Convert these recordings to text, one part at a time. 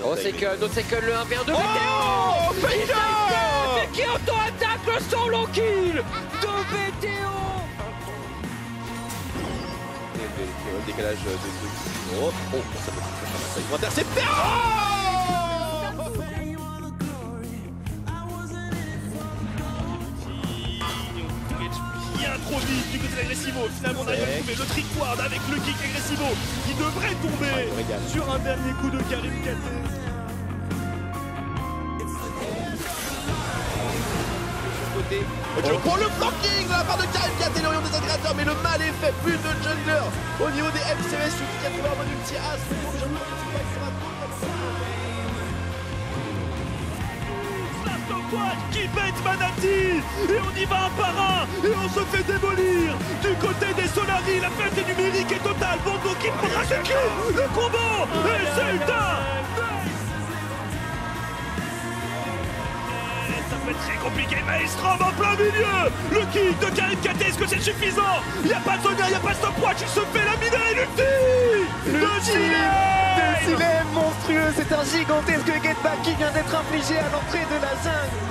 Oh, c'est que le 1v1 de BTO. Oh, Fader qui auto-attaque le solo kill de BTO. Le décalage de oh, ça peut faire ça. Ils vont intercepter. Bien trop vite du côté de l'Aggressivo. Finalement, on arrive à trouver le trick-ward avec le kick Aggressivo qui devrait tomber sur un dernier coup de Karim Katé. Pour le flanking de la part de Karim Katé, l'Orion des agrégateurs, mais le mal est fait. Plus de jungler au niveau des MCS. Suffit qu'il y a toujours un bon ulti as. Qui bête Manati. Et on y va un par un. Et on se fait démolir. Du côté des Solari, la fête numérique est totale. Bongo qui prendra ce kill. Le combo. Et c'est Ulta. Ça fait très compliqué. Maelstrom en plein milieu. Le kick de Karim Katé, est-ce que c'est suffisant? Il n'y a pas de Sonia, il n'y a pas de stopwatch. Il se fait laminer et l'ulti. Le Silem monstrueux, c'est un gigantesque get back qui vient d'être infligé à l'entrée de la jungle.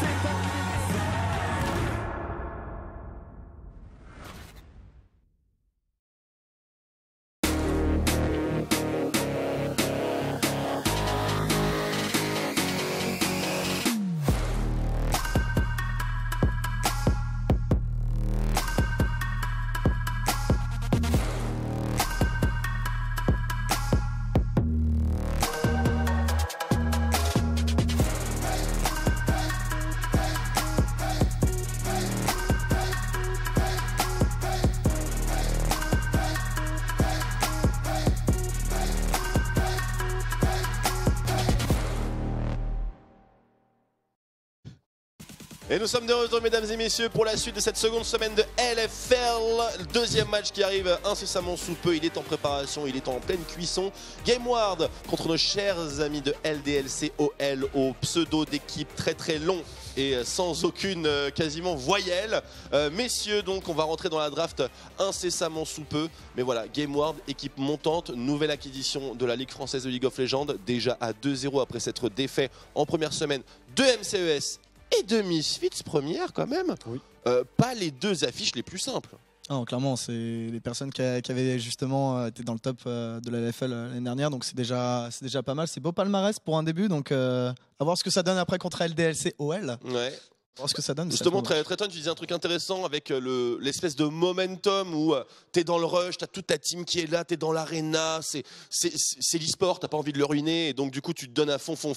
Et nous sommes de retour, mesdames et messieurs, pour la suite de cette seconde semaine de LFL. Le deuxième match qui arrive incessamment sous peu. Il est en préparation, il est en pleine cuisson. GameWard contre nos chers amis de LDLC OL au pseudo d'équipe très très long et sans aucune quasiment voyelle. Messieurs, donc on va rentrer dans la draft incessamment sous peu. Mais voilà, GameWard, équipe montante, nouvelle acquisition de la Ligue française de League of Legends. Déjà à 2-0 après s'être défait en première semaine de MCES et de Misfits première quand même. Oui. Pas les deux affiches les plus simples. Non, clairement, c'est les personnes qui avaient justement été dans le top de la LFL l'année dernière, donc c'est déjà pas mal. C'est beau palmarès pour un début, donc à voir ce que ça donne après contre LDLC OL. Ouais. Ce que ça donne. Justement, Treton, tu disais un truc intéressant avec l'espèce de momentum où t'es dans le rush, t'as toute ta team qui est là, t'es dans l'arena, c'est l'e-sport, t'as pas envie de le ruiner, et donc du coup tu te donnes à fond.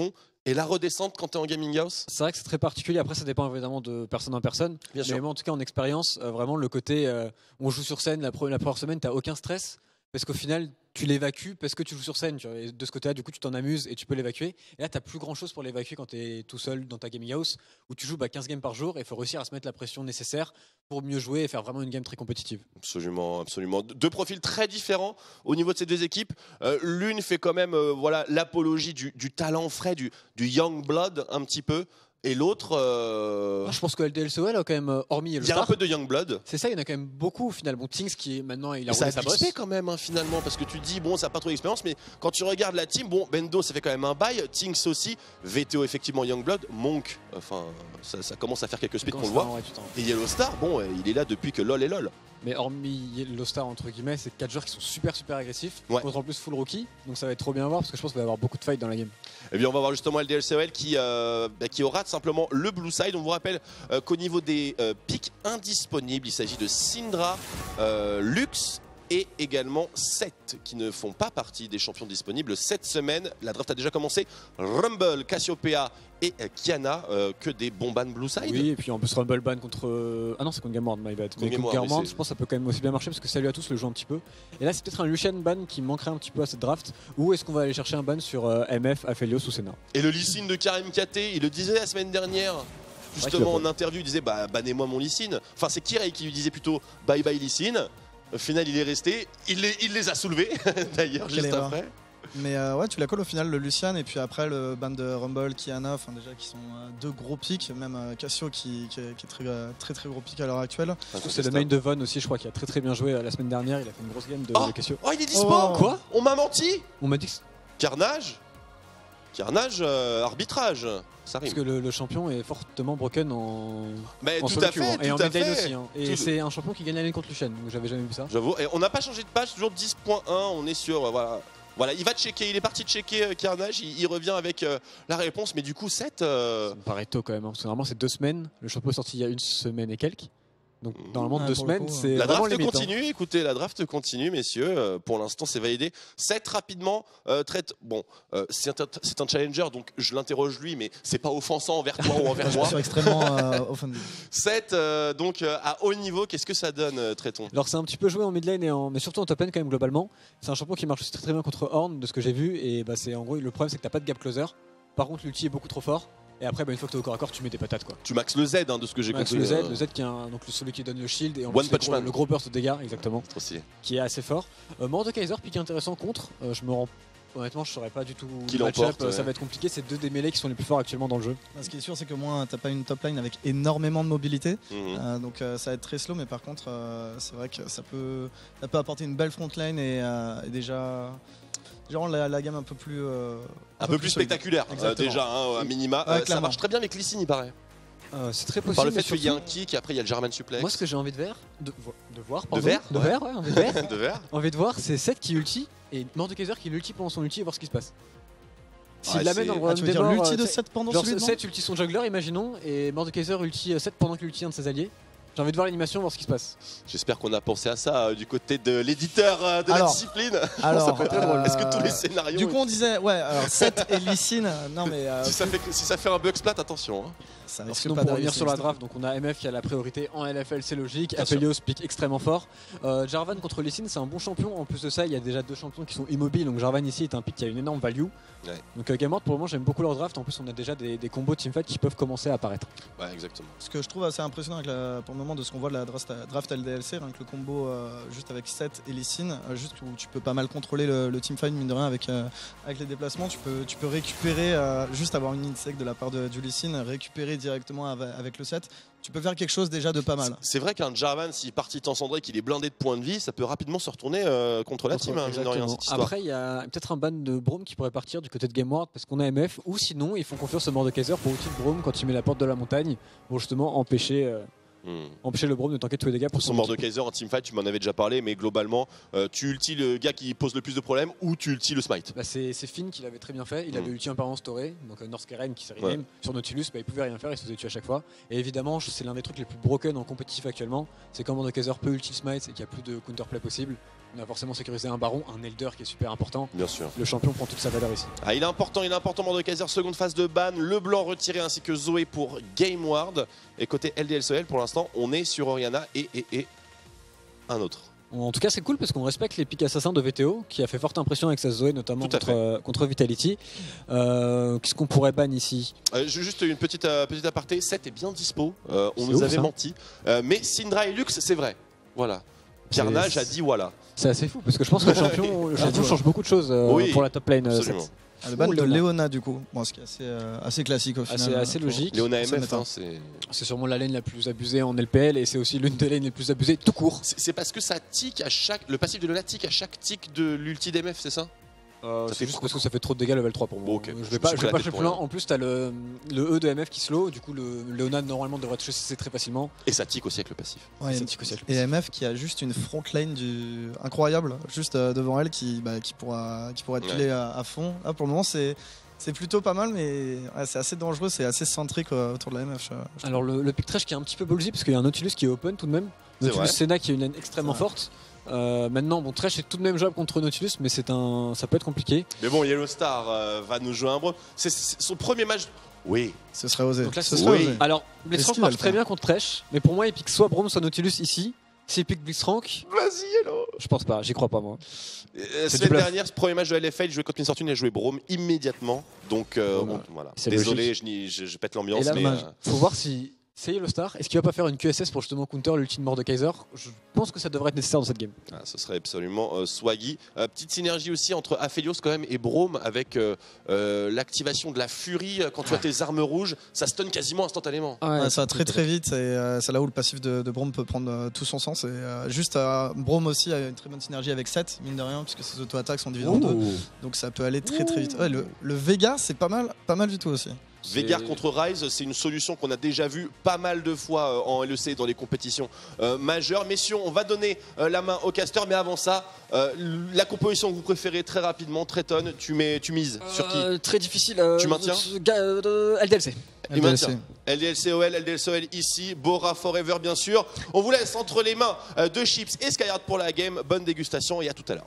Et la redescente quand t'es en gaming house? C'est vrai que c'est très particulier, après ça dépend évidemment de personne en personne. Bien sûr. Mais moi en tout cas en expérience, vraiment le côté on joue sur scène la première semaine, t'as aucun stress. Parce qu'au final, tu l'évacues parce que tu joues sur scène. Tu vois, et de ce côté-là, du coup, tu t'en amuses et tu peux l'évacuer. Et là, tu n'as plus grand-chose pour l'évacuer quand tu es tout seul dans ta gaming house où tu joues 15 games par jour et il faut réussir à se mettre la pression nécessaire pour mieux jouer et faire vraiment une game très compétitive. Absolument, absolument. Deux profils très différents au niveau de ces deux équipes. L'une fait quand même voilà, l'apologie du talent frais, du young blood un petit peu. Et l'autre... Je pense que LDLCOL a quand même, hormis le il y a star, un peu de Youngblood. C'est ça, il y en a quand même beaucoup au final. Bon, Tings qui est maintenant, il a ça roulé sa bosse. quand même finalement, parce que tu te dis, bon, ça n'a pas trop d'expérience, mais quand tu regardes la team, bon, Bendo, ça fait quand même un bail, Tings aussi, VTO effectivement Youngblood, Monk, enfin, ça commence à faire quelques splits qu'on le voit. Ouais, et Yellow Star, bon, il est là depuis que LoL est LoL. Mais hormis Yellow Star, entre guillemets, c'est 4 joueurs qui sont super agressifs. Ouais. Contre en plus full rookie, donc ça va être trop bien à voir parce que je pense qu'il va y avoir beaucoup de fights dans la game. Et bien on va voir justement LDLCOL qui aura simplement le blue side. On vous rappelle qu'au niveau des picks indisponibles, il s'agit de Syndra, Lux et également 7 qui ne font pas partie des champions disponibles cette semaine. La draft a déjà commencé. Rumble, Cassiopeia et Kiana, que des bons bans blue side. Oui, et puis en plus Rumble ban contre... Ah non, c'est contre Gameward, my bad. Mais contre Gameward, je pense que ça peut quand même aussi bien marcher parce que Salut à tous le joue un petit peu. Et là, c'est peut-être un Lucian ban qui manquerait un petit peu à cette draft. Ou est-ce qu'on va aller chercher un ban sur MF, Aphelios ou Senna? Et le Lee Sin de Karim Katé, il le disait la semaine dernière. Justement en interview, il disait bah bannez-moi mon Lee Sin. Enfin, c'est Kirei qui lui disait plutôt bye bye Lee Sin. Au final, il est resté. Il les a soulevés d'ailleurs juste après. Mais ouais, tu la colles au final, le Lucian, et puis après le ban de Rumble, Kiana, enfin déjà qui sont deux gros pics, même Cassio qui est très gros pic à l'heure actuelle. C'est le main de Von aussi, je crois, qui a très bien joué la semaine dernière. Il a fait une grosse game de Cassio. Oh, il est dispo. Quoi? On m'a menti. On m'a dit que... Carnage. Carnage, arbitrage, ça rime. Parce que le champion est fortement broken en tout à solo fait, queue, et en tout à mid lane fait. aussi. Hein. Et c'est un champion qui gagne la lane contre Lucian, donc j'avais jamais vu ça. J'avoue, et on n'a pas changé de page, toujours 10.1, on est sur, voilà, il va checker, il est parti checker Carnage, il revient avec la réponse, mais du coup 7... Ça me paraît tôt quand même, hein, parce que normalement c'est 2 semaines, le champion est sorti il y a 1 semaine et quelques. Donc normalement 2 semaines, c'est la vraiment draft limite. continue, écoutez, la draft continue, messieurs. Pour l'instant, c'est validé. 7 rapidement traite. Bon, c'est un challenger, donc je l'interroge lui, mais c'est pas offensant envers toi ou envers moi. Je suis extrêmement offended. 7 donc à haut niveau, qu'est-ce que ça donne, Traiton? Alors c'est un petit peu joué en mid lane mais surtout en top lane quand même globalement. C'est un champion qui marche aussi très bien contre Horn de ce que j'ai vu et bah c'est en gros le problème c'est que t'as pas de gap closer. Par contre l'ulti est beaucoup trop fort. Et après, une fois que t'es au corps à corps, tu mets des patates quoi. Tu maxes le Z de ce que j'ai compris. Le Z qui est donc celui qui donne le shield et en One plus Punch Man. le gros burst de dégâts, exactement. Aussi. Qui est assez fort. Mordekaiser, pick intéressant contre. Honnêtement, je saurais pas du tout qui le match-up. ouais. Ça va être compliqué. C'est 2 des mêlés qui sont les plus forts actuellement dans le jeu. Ce qui est sûr, c'est que moins t'as pas une top line avec énormément de mobilité. Donc ça va être très slow, mais par contre, c'est vrai que ça peut apporter une belle front line et déjà. Genre la gamme un peu plus spectaculaire déjà à minima. Ça marche très bien avec Lee Sin, il paraît. C'est très possible. Par le fait qu'il y a un kick et après il y a le German suplex. Moi ce que j'ai envie de voir, envie de voir, c'est Seth qui ulti et Mordekaiser qui l'ulti pendant son ulti et voir ce qui se passe. S'il l'amène dans le royaume des morts, l'ulti de Seth pendant celui de Seth ulti son jungler, imaginons, et Mordekaiser ulti Seth pendant qu'il ulti un de ses alliés. J'ai envie de voir l'animation, voir ce qui se passe. J'espère qu'on a pensé à ça du côté de l'éditeur de la discipline. Alors, ça peut être très drôle. Est-ce que tous les scénarios... Du coup, on disait, alors Seth et Lee Sin, non mais... si ça fait un bug splat, attention. Hein. Ça risque sinon, pas pour revenir sur la draft, donc on a MF qui a la priorité en LFL, c'est logique. Aphelios pique extrêmement fort. Jarvan contre Lee Sin, c'est un bon champion. En plus de ça, il y a déjà 2 champions qui sont immobiles. Donc Jarvan ici est un pick qui a une énorme value. Ouais. Donc Gameward, pour le moment, j'aime beaucoup leur draft. En plus, on a déjà des combos teamfight qui peuvent commencer à apparaître. Ouais, exactement. Ce que je trouve assez impressionnant avec pour le moment de ce qu'on voit de la draft LDLC, rien que le combo juste avec Seth et Lee Sin, juste où tu peux pas mal contrôler le teamfight mine de rien avec les déplacements. Tu peux récupérer, juste avoir une insect de la part du Lee Sin, récupérer directement avec le set. Tu peux faire quelque chose déjà de pas mal. C'est vrai qu'un Jarvan, s'il partit en cendré, qu'il est blindé de points de vie, ça peut rapidement se retourner contre la team, mine de rien, cette histoire. Après, il y a peut-être un ban de Braum qui pourrait partir du côté de Gameward parce qu'on a MF, ou sinon ils font confiance au Mordekaiser pour outil de Braum quand il met la porte de la montagne pour justement empêcher le Braum de tanker tous les dégâts pour son Mordekaiser en teamfight. Tu m'en avais déjà parlé, mais globalement tu ultis le gars qui pose le plus de problèmes ou tu ultis le smite. Bah c'est Finn qui l'avait très bien fait. Il avait ulti un par an Storé, donc Norskeren qui s'est rename sur Nautilus, il pouvait rien faire, il se faisait tuer à chaque fois. Et évidemment, c'est l'un des trucs les plus broken en compétitif actuellement, c'est quand Mordekaiser peut ulti smite et qu'il n'y a plus de counterplay possible. On a forcément sécurisé un baron, un elder qui est super important. Bien sûr. Le champion prend toute sa valeur ici. Ah, il est important Mordekaiser, seconde phase de ban, le blanc retiré ainsi que Zoé pour Gameward. Et côté LDLCL, pour l'instant, on est sur Orianna et un autre. En tout cas, c'est cool parce qu'on respecte les pics assassins de VTO qui a fait forte impression avec sa Zoé, notamment contre Vitality. Qu'est-ce qu'on pourrait ban ici? Juste une petite aparté, 7 est bien dispo, on nous avait menti. Mais Syndra et Lux, c'est vrai. Voilà. Carnage a dit voilà. C'est assez fou parce que je pense que le champion change beaucoup de choses pour la top lane. Le ban de Leona du coup, ce qui est assez classique au final. Assez logique. Leona MF, c'est sûrement la lane la plus abusée en LPL et c'est aussi l'une des lanes les plus abusées tout court. C'est parce que ça tique à le passif de Leona tique à chaque tic de l'ulti d'MF, c'est ça? C'est juste parce que ça fait trop de dégâts level 3 pour moi. Okay. Je vais pas plus loin. En plus, t'as le E de MF qui slow, du coup le Leona normalement devrait te chasser très facilement. Et ça tique aussi avec le passif. Ouais, et MF qui a juste une front lane incroyable, juste devant elle qui pourra être tué à fond. Là pour le moment c'est plutôt pas mal, mais c'est assez dangereux, c'est assez centrique autour de la MF. Alors le pick trash qui est un petit peu ballsy parce qu'il y a un Nautilus qui est open tout de même. Nautilus Senna qui a une lane extrêmement forte. Maintenant, Trash est tout de même jouable contre Nautilus, mais ça peut être compliqué. Mais bon, Yellow Star va nous jouer un bro. C'est son premier match. Oui. Ce serait osé. Donc là, alors, Blitzcrank marche très bien contre Trash, mais pour moi, il pique soit Braum, soit Nautilus ici. S'il pique Blitzcrank, vas-y, Yellow. Je pense pas, j'y crois pas moi. Semaine dernière, ce premier match de LFL, il jouait contre Miss Fortune, il a joué Braum immédiatement. Donc voilà. Désolé, je pète l'ambiance. Mais faut voir si C'est Yellow Star. Est-ce qu'il va pas faire une QSS pour justement counter l'ultime mort de Kaiser? Je pense que ça devrait être nécessaire dans cette game. Ah, ce serait absolument swaggy. Petite synergie aussi entre Aphelios quand même et Braum avec l'activation de la furie. Quand tu vois tes armes rouges, ça stun quasiment instantanément. Ouais, ça va très vite et c'est là où le passif de Braum peut prendre tout son sens. Et juste Braum aussi a une très bonne synergie avec Seth, mine de rien, puisque ses auto-attaques sont divisées en deux. Donc ça peut aller très vite. Ouais, le Vega, c'est pas mal du tout aussi. Veigar contre Ryze, c'est une solution qu'on a déjà vue pas mal de fois en LEC dans les compétitions majeures. Messieurs, on va donner la main au caster, mais avant ça, la composition que vous préférez très rapidement, Treton, tu mises sur qui? Très difficile. Tu maintiens LDLC. Il maintient. LDLCOL ici, Bora Forever bien sûr. On vous laisse entre les mains de Chips et Skyhard pour la game. Bonne dégustation et à tout à l'heure.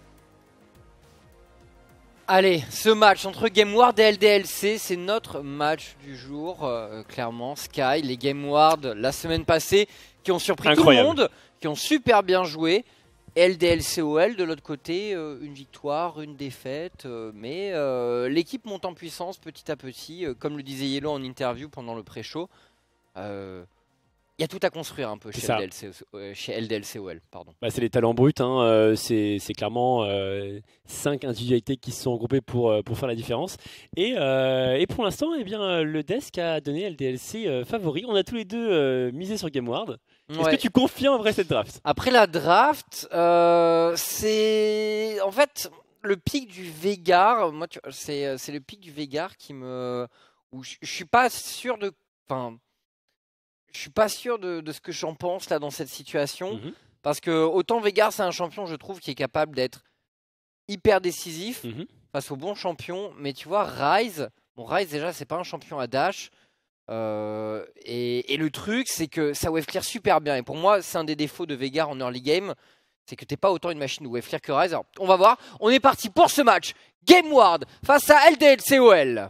Allez, ce match entre GameWard et LDLC, c'est notre match du jour, clairement. Sky, les GameWard la semaine passée, qui ont surpris tout le monde, qui ont super bien joué. LDLCOL, de l'autre côté, une victoire, une défaite, mais l'équipe monte en puissance petit à petit, comme le disait Yellow en interview pendant le pré-show. Il y a tout à construire un peu chez LDLCOL. Bah, c'est les talents bruts, hein. C'est clairement 5 individualités qui se sont regroupées pour faire la différence. Et pour l'instant, eh bien, le desk a donné LDLC favori. On a tous les deux misé sur GameWard. Est-ce que tu confirmes en vrai cette draft? Après la draft, c'est en fait le pic du Veigar. Moi, c'est le pic du Veigar qui me... où je suis pas sûr de... Enfin, je suis pas sûr de ce que j'en pense là dans cette situation. Parce que autant Veigar, c'est un champion, je trouve, qui est capable d'être hyper décisif face aux bons champions. Mais tu vois, Ryze, Ryze déjà, c'est pas un champion à dash. Et le truc, c'est que ça wave clear super bien. Et pour moi, c'est un des défauts de Veigar en early game. C'est que t'es pas autant une machine de wave clear que Ryze. Alors, on va voir. On est parti pour ce match. GameWard face à LDLCOL.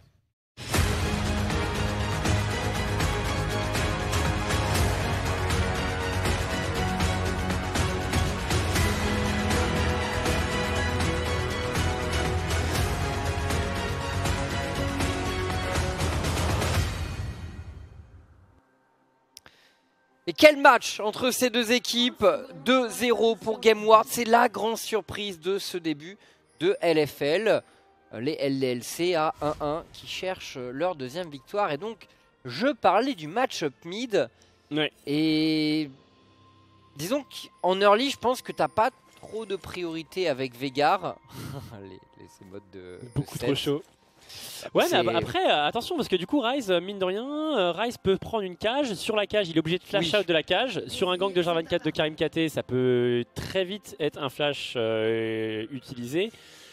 Et quel match entre ces deux équipes, 2-0 pour GameWard, c'est la grande surprise de ce début de LFL. Les LDLC à 1-1 qui cherchent leur deuxième victoire. Et donc, je parlais du match-up mid. Et disons qu'en early, je pense que t'as pas trop de priorité avec Veigar. ces modes de beaucoup trop chaud. Ouais, mais après, attention, parce que du coup, Ryze, mine de rien, Ryze peut prendre une cage. Sur la cage, il est obligé de flash out de la cage. Sur un gank de Jar24 de Karim KT, ça peut très vite être un flash utilisé.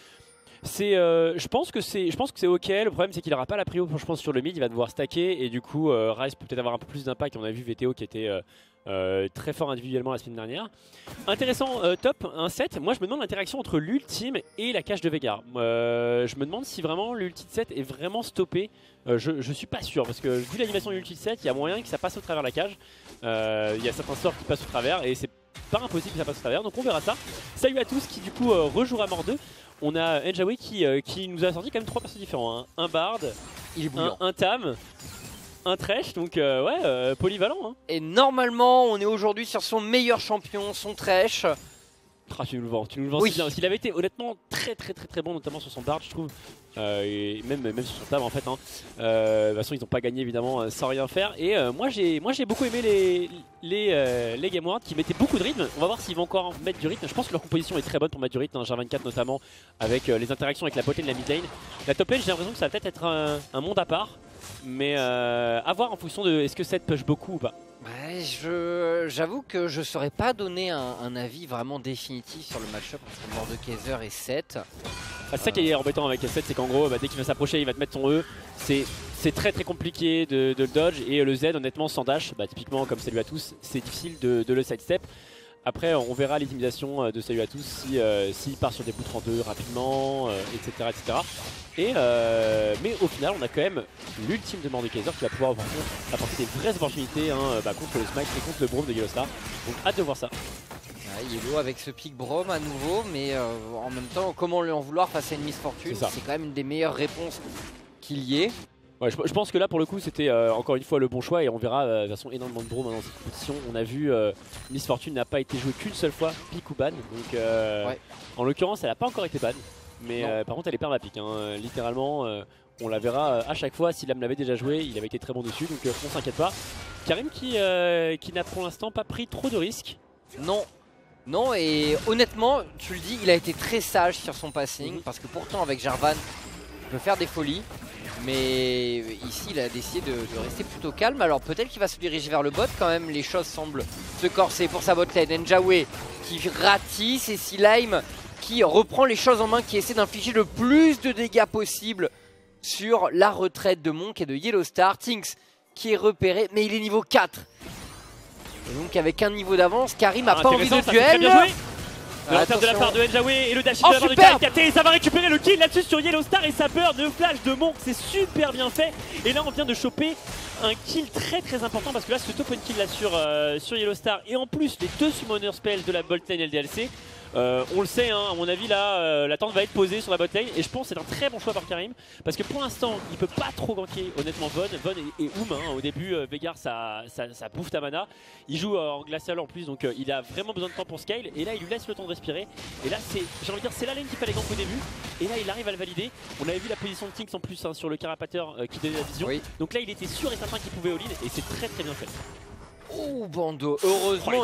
Je pense que c'est ok. Le problème, c'est qu'il n'aura pas la prio, je pense, sur le mid. Il va devoir stacker. Et du coup, Ryze peut peut-être avoir un peu plus d'impact. On a vu VTO qui était très fort individuellement la semaine dernière. Intéressant, top, un set. Moi, je me demande l'interaction entre l'ultime et la cage de Veigar. Je me demande si vraiment l'ulti de set est vraiment stoppé. Je suis pas sûr, parce que vu l'animation de l'ulti de set, il y a moyen que ça passe au travers de la cage. Il y a certains sorts qui passent au travers et c'est pas impossible que ça passe au travers. Donc on verra ça. Salut à tous qui du coup rejouera mort 2. On a Njawi qui nous a sorti quand même 3 persos différents, hein. Un Bard, un Tam, un Thresh, donc polyvalent. Hein. Et normalement, on est aujourd'hui sur son meilleur champion, son Thresh. Tu nous le vends si bien. S'il avait été honnêtement très bon, notamment sur son Bard, je trouve, et même sur son Tam en fait. Hein. De toute façon, ils n'ont pas gagné évidemment sans rien faire. Et moi, j'ai beaucoup aimé les GameWard qui mettaient beaucoup de rythme. On va voir s'ils vont encore mettre du rythme. Je pense que leur composition est très bonne pour mettre du rythme. Hein. Jar24 notamment, avec les interactions avec la bot lane et la mid lane. La top lane, j'ai l'impression que ça va peut-être être un monde à part. Mais à voir en fonction de est-ce que Seth push beaucoup ou pas. Ouais, j'avoue que je ne saurais pas donner un avis vraiment définitif sur le match-up entre Mordekaiser et Seth. C'est ça qui est embêtant avec Seth, c'est qu'en gros, dès qu'il va s'approcher, il va te mettre ton E. C'est très compliqué de le dodge. Et le Z, honnêtement, sans dash, typiquement comme salut à tous, c'est difficile de le sidestep. Après, on verra l'intimidation de salut à tous s'il part sur des bouts 32 rapidement, etc. Mais au final, on a quand même l'ultime de Mordekaiser qui va pouvoir apporter des vraies opportunités contre le Smite et contre le Braum de Yellow Star. Donc hâte de voir ça. Yellow avec ce pick Braum à nouveau, mais en même temps, comment lui en vouloir face à une Miss Fortune? C'est quand même une des meilleures réponses qu'il y ait. Ouais, je pense que là pour le coup c'était encore une fois le bon choix et on verra de toute façon énormément de bro dans cette compétition. On a vu Miss Fortune n'a pas été jouée qu'une seule fois, pick ou ban. Donc en l'occurrence elle n'a pas encore été ban. Mais par contre elle est permapique, hein. Littéralement on la verra à chaque fois. Si Lam l'avait déjà joué, il avait été très bon dessus, donc on s'inquiète pas. Karim qui n'a pour l'instant pas pris trop de risques. Non, et honnêtement, tu le dis, il a été très sage sur son passing, parce que pourtant avec Jarvan, il peut faire des folies. Mais ici il a décidé de rester plutôt calme. Alors peut-être qu'il va se diriger vers le bot quand même. Les choses semblent se corser pour sa botlane. Njawé qui ratisse et Slime qui reprend les choses en main, qui essaie d'infliger le plus de dégâts possible sur la retraite de Monk et de Yellowstar. Tinks qui est repéré, mais il est niveau 4. Et donc avec un niveau d'avance, Karim n'a pas envie de duel. De la part de Njawé et le dash de la part de KMKT, ça va récupérer le kill là-dessus sur Yellowstar et ça burn le flash de Monk, c'est super bien fait. Et là on vient de choper un kill très important parce que là ce top kill là sur Yellowstar et en plus les 2 summoner spells de la botlane LDLC. On le sait, hein, à mon avis là la tente va être posée sur la botlane et je pense que c'est un très bon choix par Karim parce que pour l'instant il peut pas trop ganker honnêtement Von et Oum, hein. Au début Veigar ça bouffe ta mana, il joue en glacial en plus donc il a vraiment besoin de temps pour scale et là il lui laisse le temps de respirer et là j'ai envie de dire c'est la lane qu'il fallait gank au début et là il arrive à le valider. On avait vu la position de Tinks en plus hein, sur le carapateur qui donnait la vision, donc là il était sûr et certain qu'il pouvait all-in et c'est très bien fait. Oh Bando, heureusement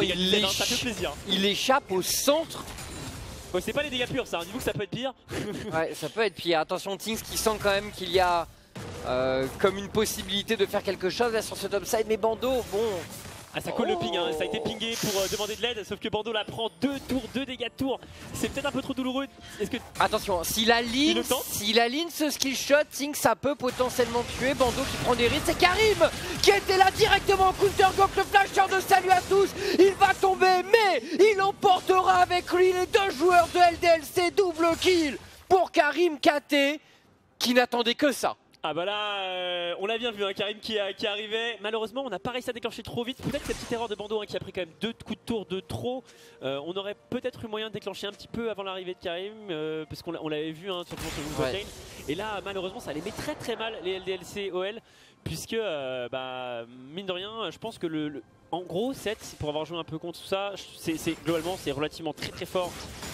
il échappe au centre. Ouais, c'est pas les dégâts purs ça, dites-vous que ça peut être pire. Ouais, ça peut être pire. Attention Tinks qui sent quand même qu'il y a comme une possibilité de faire quelque chose là sur ce topside, mais Bando, bon... Ah ça colle le ping, hein. Ça a été pingé pour demander de l'aide, sauf que Bando la prend 2 dégâts de tour. C'est peut-être un peu trop douloureux. Attention, s'il aligne ce skill shot, Tinks ça peut potentiellement tuer. Bando qui prend des risques, c'est Karim qui était là directement en counter gank, le flasher de salut à tous. Il va tomber, mais il emportera avec lui les 2 joueurs de LDLC, double kill pour Karim KT qui n'attendait que ça. Ah bah là, on l'a bien vu, hein, Karim qui arrivait. Malheureusement, on n'a pas réussi à déclencher trop vite. Peut-être cette petite erreur de Bando hein, qui a pris quand même 2 coups de tour de trop. On aurait peut-être eu moyen de déclencher un petit peu avant l'arrivée de Karim, parce qu'on l'avait vu hein, sur le botlane. Et là, malheureusement, ça allait met très mal les LDLC OL, puisque mine de rien, je pense que en gros, 7, pour avoir joué un peu contre tout ça, globalement c'est relativement très fort.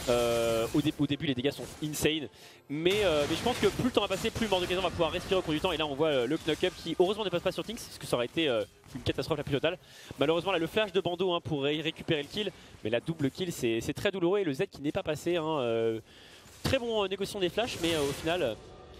Au début les dégâts sont insane, mais je pense que plus le temps va passer, plus Mordekaiser va pouvoir respirer au cours du temps. Et là on voit le knock-up qui heureusement ne passe pas sur Tinks, parce que ça aurait été une catastrophe la plus totale. Malheureusement là le flash de Bando hein, pour récupérer le kill, mais la double kill c'est très douloureux. Et le Z qui n'est pas passé, hein, très bon négociation des flashs, mais au final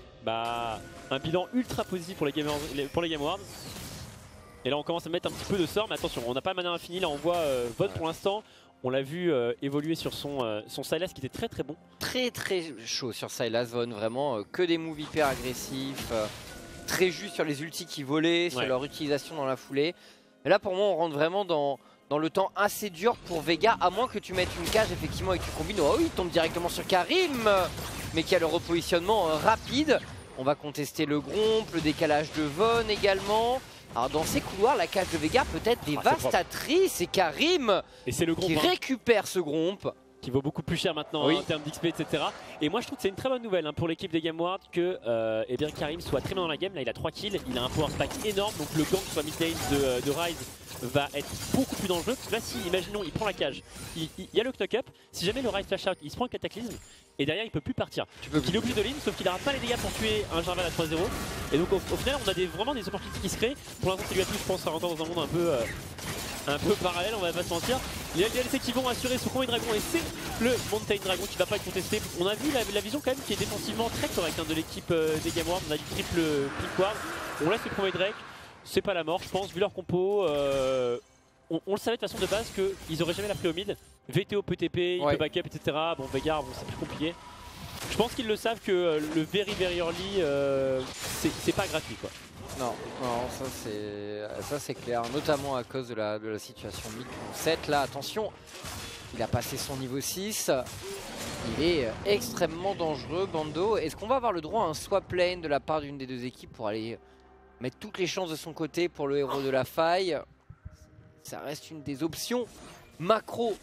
un bilan ultra positif pour les Game Awards. Et là on commence à mettre un petit peu de sort, mais attention, on n'a pas mana infini, là on voit Von pour l'instant. On l'a vu évoluer sur son Sylas qui était très bon. Très chaud sur Sylas Von, vraiment que des moves hyper agressifs, très juste sur les ultis qui volaient, sur leur utilisation dans la foulée. Mais là pour moi on rentre vraiment dans le temps assez dur pour Vega, à moins que tu mettes une cage effectivement et que tu combines. Oh il tombe directement sur Karim, mais qui a le repositionnement rapide. On va contester le Gromp, le décalage de Von également. Alors dans ces couloirs, la cage de Vega peut être dévastatrice et Karim qui récupère ce Gromp. Qui vaut beaucoup plus cher maintenant en termes d'XP, etc. Et moi je trouve que c'est une très bonne nouvelle hein, pour l'équipe des Game Awards que Karim soit très bien dans la game. Là il a 3 kills, il a un power stack énorme, donc le gank soit midlane de Ryze va être beaucoup plus dangereux. Parce que là si, imaginons, il prend la cage, il y a le knock-up, si jamais le Ryze flash out, il se prend le cataclysme et derrière il peut plus partir. Donc il est obligé de lean, sauf qu'il n'aura pas les dégâts pour tuer un Jarvan à 3-0. Et donc au final on a vraiment des opportunités qui se créent. Pour l'instant c'est lui à tout, je pense, à rentrer dans un monde un peu parallèle, on va pas se mentir. Les LDLC qui vont assurer ce Convoy Dragon et c'est le Mountain Dragon qui va pas être contesté. On a vu la vision quand même qui est défensivement très correcte hein, de l'équipe des Game Awards. On a du triple Pink Ward, on laisse le Convoy Drake, c'est pas la mort je pense, vu leur compo. On le savait de façon de base qu'ils auraient jamais la play au mid. VTO peut TP, il peut backup, etc. Bon Veigar, c'est plus compliqué. Je pense qu'ils le savent que le very early c'est pas gratuit quoi. Non, ça c'est clair, notamment à cause de la situation mid 7. Là, attention, il a passé son niveau 6, il est extrêmement dangereux, Bando. Est-ce qu'on va avoir le droit à un swap lane de la part d'une des 2 équipes pour aller mettre toutes les chances de son côté pour le héros de la faille? Ça reste une des options macro.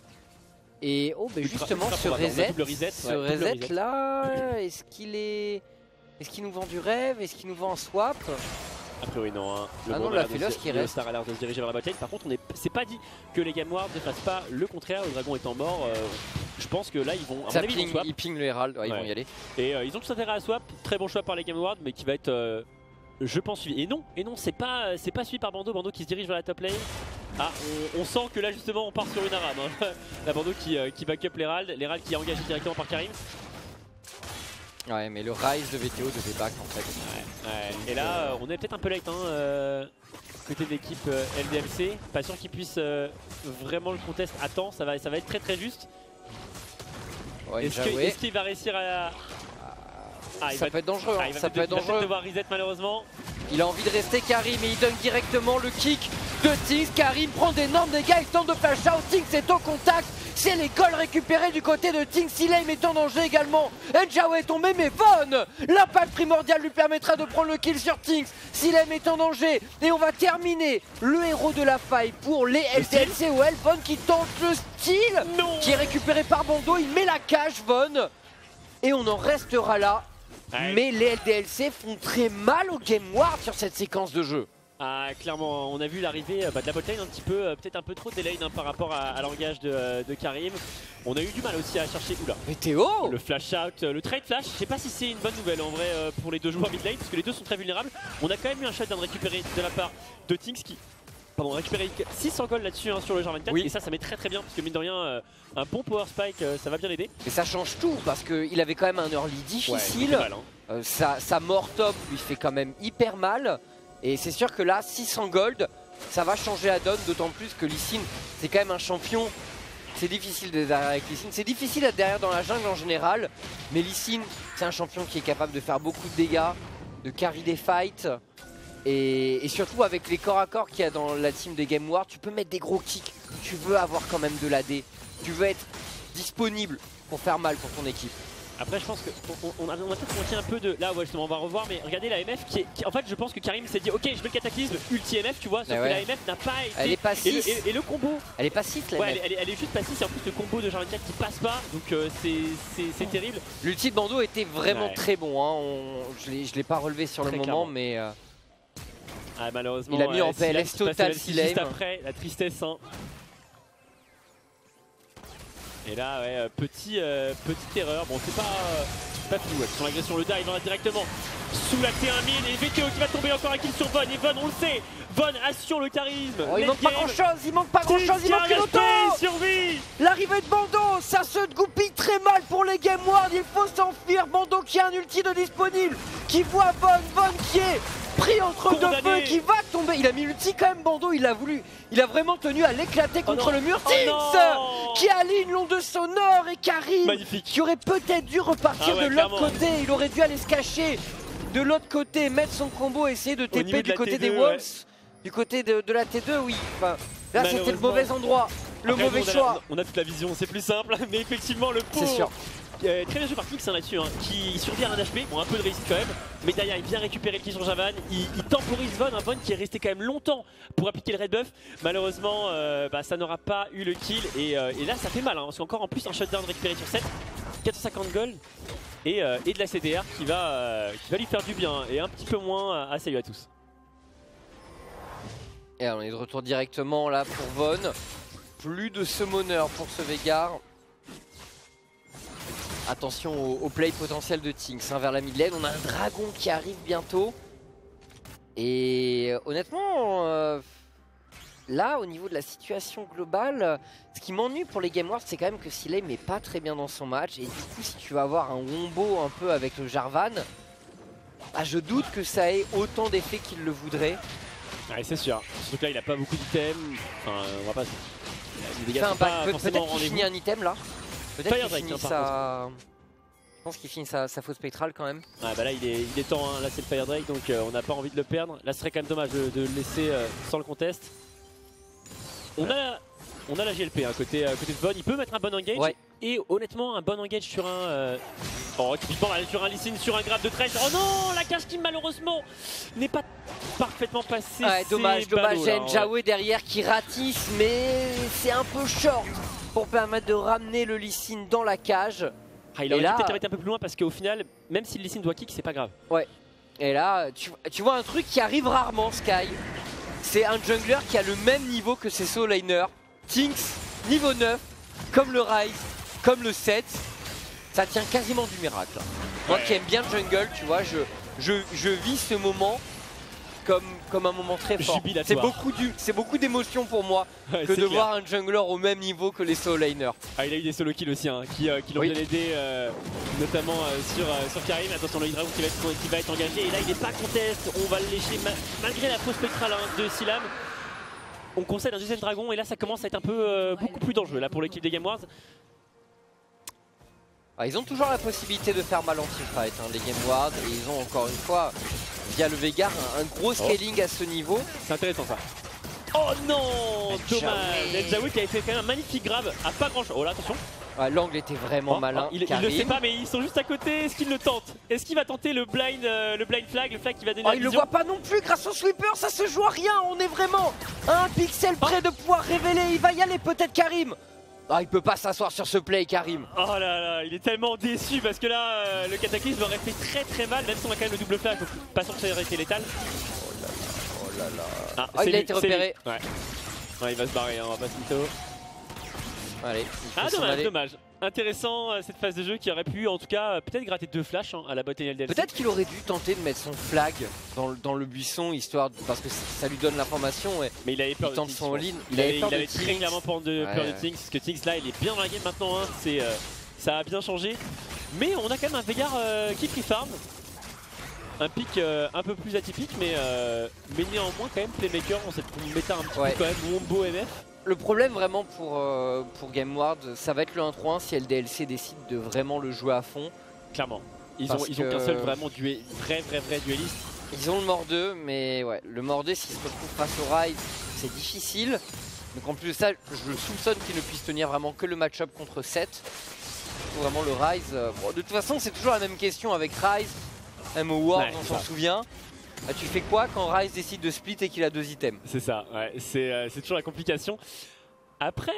Et justement, ce reset là, est-ce qu'il est... Est-ce qu'il nous vend du rêve? Est-ce qu'il nous vend un swap? A priori non. Hein. Non, la Philos qui reste. Star a l'air de se diriger vers la botlane. Par contre, c'est pas dit que les Game Wars ne fassent pas le contraire. Le dragon étant mort, je pense que là ils vont. Ça ping, ils ping le Herald, ils vont y aller. Et ils ont tout intérêt à swap. Très bon choix par les Game Wars, mais qui va être, je pense, suivi. Et non, c'est pas suivi par Bando. Bando qui se dirige vers la top lane. Ah, on sent que là justement on part sur une arame. Hein. La Bando qui back up l'Herald qui est engagé directement par Karim. Ouais, mais le Rise de VTO devait back en fait. Ouais. Et là, on est peut-être un peu late côté de l'équipe LDLC. Pas sûr qu'ils puissent vraiment le contest à temps. Ça va être très très juste. Ouais, est-ce qu'il va réussir à... ça peut être dangereux. Il va peut-être devoir reset malheureusement. Il a envie de rester Karim et il donne directement le kick de Tinx. Karim prend d'énormes dégâts, il tente de flash out. Tinx est au contact. C'est les golds récupérés du côté de Tinx. Silem est en danger également. Njao est tombé, mais Von, l'impact primordial lui permettra de prendre le kill sur Tinx. Silem est en danger. Et on va terminer le héros de la faille pour les LDLCOL. Von qui tente le style, qui est récupéré par Bando. Il met la cage, Von. Et on en restera là. Ouais. Mais les LDLC font très mal au Game Ward sur cette séquence de jeu. Ah, clairement, on a vu l'arrivée de la botlane un petit peu, peut-être un peu trop de lane par rapport à l'engage de Karim. On a eu du mal aussi à chercher Météo, le flash out, le trade flash. Je sais pas si c'est une bonne nouvelle en vrai pour les deux joueurs mid lane parce que les deux sont très vulnérables. On a quand même eu un shutdown récupéré de la part de Tinx qui récupéré 600 gold là-dessus sur le genre 24 et ça met très très bien parce que mine de rien un bon power spike ça va bien l'aider. Et ça change tout parce qu'il avait quand même un early difficile, sa mort top lui fait quand même hyper mal et c'est sûr que là 600 gold ça va changer la donne, d'autant plus que Lee Sin c'est quand même un champion. C'est difficile d'être derrière avec Lee Sin, c'est difficile d'être derrière dans la jungle en général, mais Lee Sin c'est un champion qui est capable de faire beaucoup de dégâts, de carry des fights. Et surtout avec les corps à corps qu'il y a dans la team des Game Wars, tu peux mettre des gros kicks, tu veux avoir quand même de l'AD, tu veux être disponible pour faire mal pour ton équipe. Après je pense qu'on a peut-être manqué un peu de... Là ouais justement on va revoir mais regardez la MF qui en fait je pense que Karim s'est dit ok je veux le cataclysme ulti MF tu vois, sauf que la MF n'a pas été... Elle est passive. Et le combo... Elle est passive la MF. Elle est juste passive, c'est en plus le combo de Jarvan 4 qui passe pas, donc c'est terrible. L'ulti de Bando était vraiment très bon, hein. Je l'ai pas relevé sur le moment mais... Ah, malheureusement, il a mis en PLS total Silem. Juste après, la tristesse. Hein. Et là, petite erreur. Bon, c'est pas fou. Son agression, le dive directement sous la T1000 et VTO qui va tomber encore un kill sur Von. Et Von, on le sait, Von assure le charisme. Il manque pas grand chose, il manque une auto. L'arrivée de Bando, ça se goupille très mal pour les Game Ward. Il faut s'enfuir. Bando qui a un ulti de disponible, qui voit Von qui est pris entre deux feux, qui va tomber. Il a mis l'ulti quand même Bando, il a vraiment tenu à l'éclater contre le mur. Tinx qui aligne l'onde sonore et Karim qui aurait peut-être dû repartir de l'autre côté. Il aurait dû aller se cacher de l'autre côté, mettre son combo, essayer de TP du côté des Wolves, du côté de la T2, oui. Enfin, là c'était le mauvais endroit, le mauvais choix. On a toute la vision, c'est plus simple, mais effectivement le pot. C'est sûr. Très bien joué par Tinx là-dessus, qui survit à un HP, bon un peu de réussite quand même, mais derrière il vient récupérer le kill sur Javan, il temporise Von, un Von qui est resté quand même longtemps pour appliquer le red buff. Malheureusement ça n'aura pas eu le kill et là ça fait mal, parce qu'encore en plus un shutdown récupéré sur 7, 450 gold et de la CDR qui va lui faire du bien et un petit peu moins à salut à tous. Et alors, on est de retour directement là pour Von, plus de summoner pour ce Veigar. Attention au play potentiel de Tinx vers la mid lane. On a un dragon qui arrive bientôt. Et honnêtement, là au niveau de la situation globale, ce qui m'ennuie pour les Game Wars, c'est quand même que Silem n'est pas très bien dans son match. Et du coup, si tu vas avoir un wombo un peu avec le Jarvan, je doute que ça ait autant d'effet qu'il le voudrait. Ouais, c'est sûr. Surtout que là, il n'a pas beaucoup d'items. Enfin, on va pas... Il fait un back. Peut-être qu'il finit un item là. Peut-être qu'il finit sa... Je pense qu'il finit sa fausse spectrale quand même. Ah bah là il est temps, là c'est le Fire Drake donc on n'a pas envie de le perdre. Là ce serait quand même dommage de le laisser sans le contest. On a la GLP côté de Von, il peut mettre un bon engage et honnêtement un bon engage sur un... typiquement sur un Lee Sin, sur un grab de 13. Oh non, la cage qui malheureusement n'est pas parfaitement passée. Ouais, dommage, Njao derrière qui ratisse mais c'est un peu short pour permettre de ramener le Lee Sin dans la cage. il aurait peut-être été un peu plus loin parce qu'au final, même si Lee Sin doit kick, c'est pas grave. Ouais. Et là, tu vois un truc qui arrive rarement, Sky. C'est un jungler qui a le même niveau que ses solo laners. Tinks, niveau 9, comme le Ryze, comme le 7. Ça tient quasiment du miracle. Moi qui aime bien le jungle, tu vois, je vis ce moment comme un moment très fort. C'est beaucoup d'émotions pour moi que de voir un jungler au même niveau que les solo laners. Il a eu des solo kills aussi qui l'ont bien aidé, notamment sur Karim. Attention, le Hydra qui va être engagé. Et là, il n'est pas contest. On va le lécher malgré la fausse spectrale de Silam. On concède un deuxième dragon et là, ça commence à être un peu beaucoup plus dangereux là, pour l'équipe des Game Wars. Ils ont toujours la possibilité de faire mal en teamfight, les Game Wars, et ils ont encore une fois, via le Veigar, un gros scaling à ce niveau. C'est intéressant ça. Oh non, dommage. Eljaoui qui avait fait quand même un magnifique grab à pas grand chose. Oh là, attention. L'angle était vraiment malin. Il le sait pas, mais ils sont juste à côté. Est-ce qu'il le tente? Est-ce qu'il va tenter le blind flag, le flag qui va donner la il vision? le voit pas non plus grâce au sweeper, ça se joue à rien. On est vraiment à un pixel près de pouvoir révéler. Il va y aller peut-être Karim. Il peut pas s'asseoir sur ce play, Karim. Oh là là, il est tellement déçu parce que là, le Cataclysme aurait fait très mal, même si on a quand même le double flag. Pas sûr que ça aurait été létal. Oh là là. Il a été repéré. Ouais, il va se barrer, on va pas se mytho. Allez, dommage. Intéressant cette phase de jeu qui aurait pu en tout cas peut-être gratter 2 flashs à la botte LDLC. Peut-être qu'il aurait dû tenter de mettre son flag dans le buisson histoire parce que ça lui donne l'information. Mais il avait peur de Tinks. Son ligne. Il avait très clairement peur de Tinks parce que Tinks là il est bien dans la game maintenant. Ça a bien changé. Mais on a quand même un Veigar qui free farm. Un pick un peu plus atypique mais néanmoins quand même playmaker dans cette méta un petit peu quand même wombo MF. Le problème vraiment pour Game Ward, ça va être le 1-3-1 si LDLC décide de vraiment le jouer à fond. Clairement. Ils ont qu'un seul vraiment vrai dueliste. Ils ont le Mordeux, mais le Mordeux s'il se retrouve face au Ryze, c'est difficile. Donc en plus de ça, je soupçonne qu'il ne puisse tenir vraiment que le match-up contre 7. Vraiment le Ryze. De toute façon, c'est toujours la même question avec Ryze. Même au World, on s'en souvient. Tu fais quoi quand Ryze décide de split et qu'il a 2 items? C'est ça, c'est toujours la complication. Après,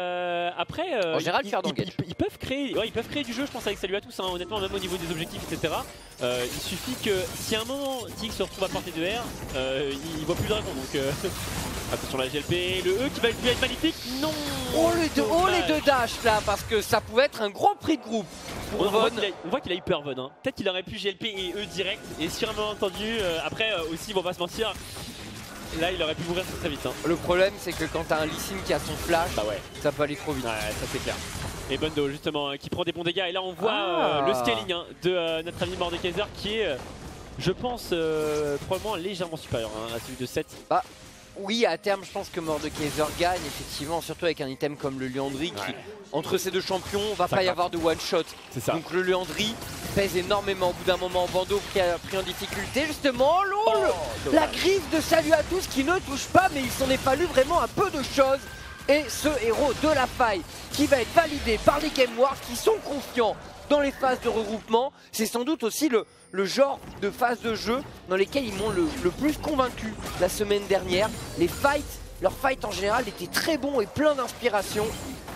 en général, ils peuvent créer du jeu, je pense, avec Salut à tous, honnêtement, même au niveau des objectifs, etc. Il suffit que si à un moment Tinks se retrouve à portée de R, il voit plus de dragon. Donc attention la GLP, le E qui va être magnifique. Non. Les deux dash là, parce que ça pouvait être un gros prix de groupe. On voit qu'il a eu peur Von. Peut-être qu'il aurait pu GLP et E direct et sûrement entendu. Après aussi, ils vont pas se mentir. Là, il aurait pu mourir très vite. Le problème, c'est que quand t'as un Lee Sin qui a son flash, ça peut aller trop vite. Ouais, ça c'est clair. Et Bondo, justement, qui prend des bons dégâts. Et là, on voit le scaling de notre ami Mordekaiser qui est, je pense, probablement légèrement supérieur à celui de 7. Oui, à terme, je pense que Mordekaiser gagne, effectivement, surtout avec un item comme le Liandry qui, entre ces deux champions, va pas y avoir de one-shot. Donc le Liandry pèse énormément. Au bout d'un moment, Bando a pris en difficulté, justement. La griffe de Salut à tous qui ne touche pas, mais il s'en est fallu vraiment un peu de choses. Et ce héros de la faille qui va être validé par les Game Wars qui sont confiants dans les phases de regroupement, c'est sans doute aussi le genre de phase de jeu dans lesquelles ils m'ont le plus convaincu la semaine dernière. Les fights, leurs fights en général étaient très bons et pleins d'inspiration.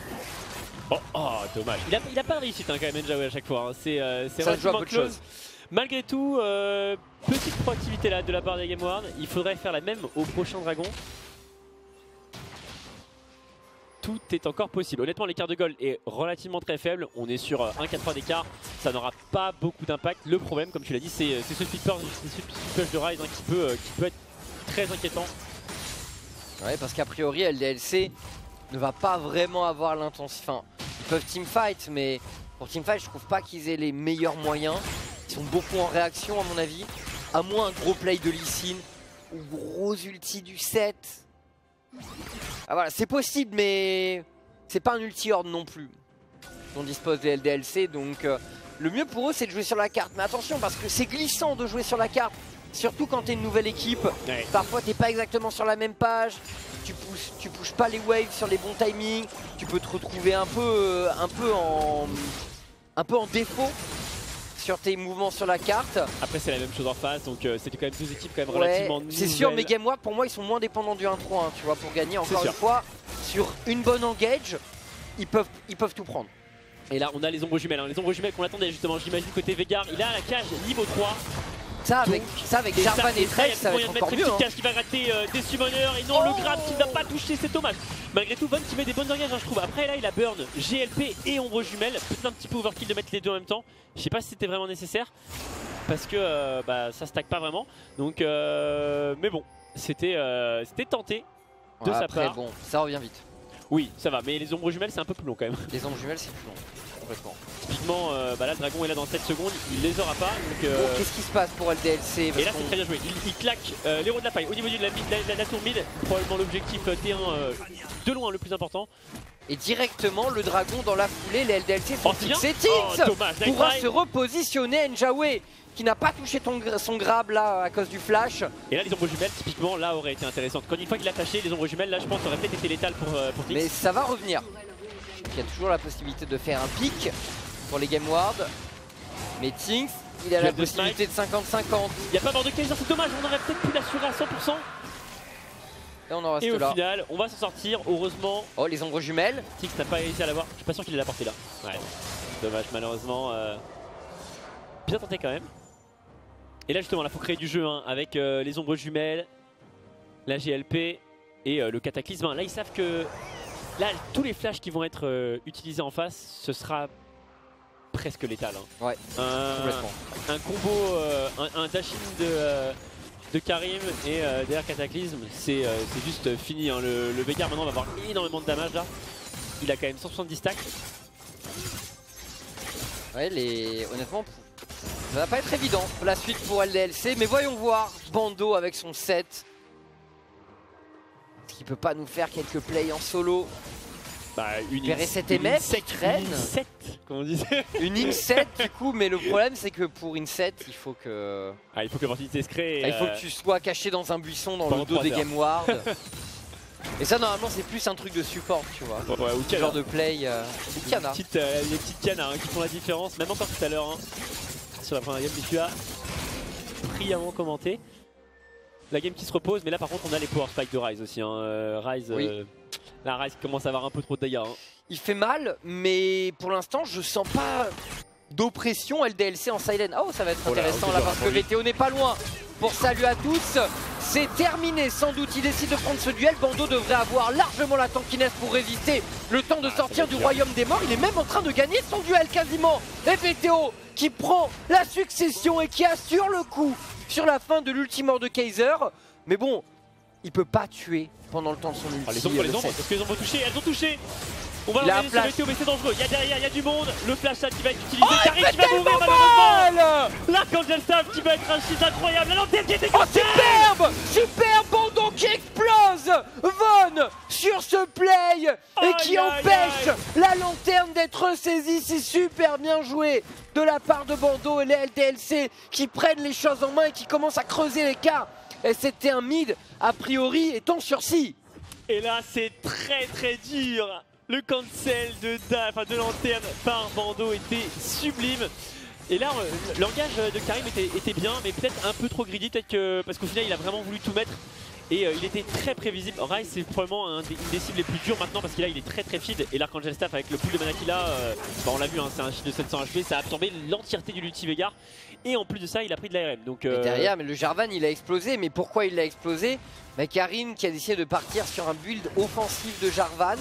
Dommage. Il a pas de réussite quand même Eljaoui à chaque fois. C'est relativement close. Malgré tout, petite proactivité là de la part des Game Wars. Il faudrait faire la même au prochain dragon. Tout est encore possible. Honnêtement, l'écart de gold est relativement très faible. On est sur 1-4-3 d'écart. Ça n'aura pas beaucoup d'impact. Le problème, comme tu l'as dit, c'est ce split push de Ryze qui peut être très inquiétant. Ouais, parce qu'a priori, LDLC ne va pas vraiment avoir l'intensité. Enfin, ils peuvent teamfight, mais pour teamfight, je trouve pas qu'ils aient les meilleurs moyens. Ils sont beaucoup en réaction, à mon avis. À moins un gros play de Lee Sin ou gros ulti du 7. Voilà, c'est possible, mais c'est pas un ulti-horde non plus dont dispose les LDLC. Donc le mieux pour eux, c'est de jouer sur la carte. Mais attention, parce que c'est glissant de jouer sur la carte. Surtout quand t'es une nouvelle équipe. Parfois, t'es pas exactement sur la même page. Tu pushes pas les waves sur les bons timings. Tu peux te retrouver un peu en défaut sur tes mouvements sur la carte. Après, c'est la même chose en face, donc c'était quand même deux équipes quand même relativement nouvelles. C'est sûr, mais Game Ward, pour moi, ils sont moins dépendants du 1-3, tu vois, pour gagner. Encore une fois, sur une bonne engage, ils peuvent tout prendre. Et là on a les ombres jumelles, les ombres jumelles qu'on attendait justement, j'imagine côté Veigar, il a la cage niveau 3. Ça avec Jarvan et Trèfle, ça va être encore mieux. Cage qui va rater des summoners et non le grab qui ne va pas toucher, c'est dommage. Malgré tout, Von qui met des bonnes engages, je trouve. Après là il a burn GLP et ombre jumelle, peut-être un petit peu overkill de mettre les deux en même temps. Je sais pas si c'était vraiment nécessaire parce que ça stack pas vraiment. Donc mais bon, c'était tenté de sa part. Bon, ça revient vite. Oui, ça va, mais les ombres jumelles c'est un peu plus long quand même. Les ombres jumelles c'est plus long. Complètement. Typiquement, là le dragon est là dans 7 secondes, il les aura pas. Qu'est-ce qui se passe pour LDLC? Et là c'est très bien joué, il claque l'héros de la paille au niveau de la tour mid, probablement l'objectif T1 de loin le plus important. Et directement le dragon dans la foulée, les LDLC sont fixés. Tinx pourra se repositionner. Njawé qui n'a pas touché son grab là à cause du flash. Et là les ombres jumelles typiquement là auraient été intéressantes. Quand une fois qu'il a flashé les ombres jumelles là je pense aurait peut-être été létal pour Tinx. Mais ça va revenir. Il y a toujours la possibilité de faire un pic pour les Game Ward. Mais Tinx, il a la possibilité de 50-50. Il n'y a pas mort de Kaiser, c'est dommage, on aurait peut-être pu l'assurer à 100%. Et on en reste là. Et au final, on va s'en sortir, heureusement. Oh, les ombres jumelles. Tinx n'a pas réussi à l'avoir, je suis pas sûr qu'il ait la portée là. Ouais, dommage, malheureusement. Bien tenté quand même. Et là justement, il faut créer du jeu avec les ombres jumelles, la GLP et le cataclysme. Là ils savent que là tous les flashs qui vont être utilisés en face, ce sera presque létal. Ouais, complètement. Un combo, un dash-in de Karim et derrière cataclysme, c'est juste fini. Le Veigar maintenant va avoir énormément de damage là. Il a quand même 170 stacks. Ouais, honnêtement, ça va pas être évident la suite pour LDLC, mais voyons voir Bando avec son set. Est-ce qu'il peut pas nous faire quelques plays en solo? cette MF qui traîne. Comme on disait. Une in-set du coup, mais le problème c'est que pour in-set, il faut que... il faut que l'opportunité se crée. Il faut que tu sois caché dans un buisson dans le dos des Game Ward. Et ça normalement c'est plus un truc de support, tu vois. Ouais, ou ce genre de play. Ou Kana. Les petites canas qui font la différence, même encore tout à l'heure. Sur la première game que tu as brillamment commenté. La game qui se repose, mais là par contre on a les power spikes de Ryze aussi. Ryze, là Ryze commence à avoir un peu trop de dégâts. Il fait mal, mais pour l'instant je sens pas d'oppression LDLC en silent. Oh, ça va être intéressant là parce que VTO n'est pas loin. Pour salut à tous, c'est terminé sans doute. Il décide de prendre ce duel. Bando devrait avoir largement la tankiness pour résister. Le temps de sortir du royaume des morts. Il est même en train de gagner son duel quasiment. Et VTO qui prend la succession et qui assure le coup sur la fin de l'ultimore de Kaiser. Mais bon, il peut pas tuer pendant le temps de son ulti. Les ombres, est-ce que les ombres ont touché? Elles ont touché. On va revenir sur VTO, mais c'est dangereux. Il y a derrière, il y a du monde. Le flash là qui va être utilisé. Karim qui va mourir malheureusement. L'Archangel Staff qui va être un shit incroyable. La lanterne qui est déconcée. Oh, superbe Bando qui explose. Von sur ce play et qui empêche la lanterne d'être saisie. C'est super bien joué de la part de Bando et les LDLC qui prennent les choses en main et qui commencent à creuser l'écart. Et c'était un mid a priori étant sursis. Et là c'est très dur. Le cancel de lanterne par Bando était sublime. Et là, l'engage de Karim était bien, mais peut-être un peu trop greedy, peut-être que parce qu'au final, il a vraiment voulu tout mettre. Et il était très prévisible. Ryze, c'est probablement une des cibles les plus dures maintenant parce qu'il est très feed. Et l'Archangel Staff, avec le pool de mana qu'il a, on l'a vu, c'est un shield de 700 HP, ça a absorbé l'entièreté du Lutti Veigar. Et en plus de ça, il a pris de l'ARM. Donc, et derrière, mais le Jarvan, il a explosé. Mais pourquoi il a explosé? Karim qui a décidé de partir sur un build offensif de Jarvan.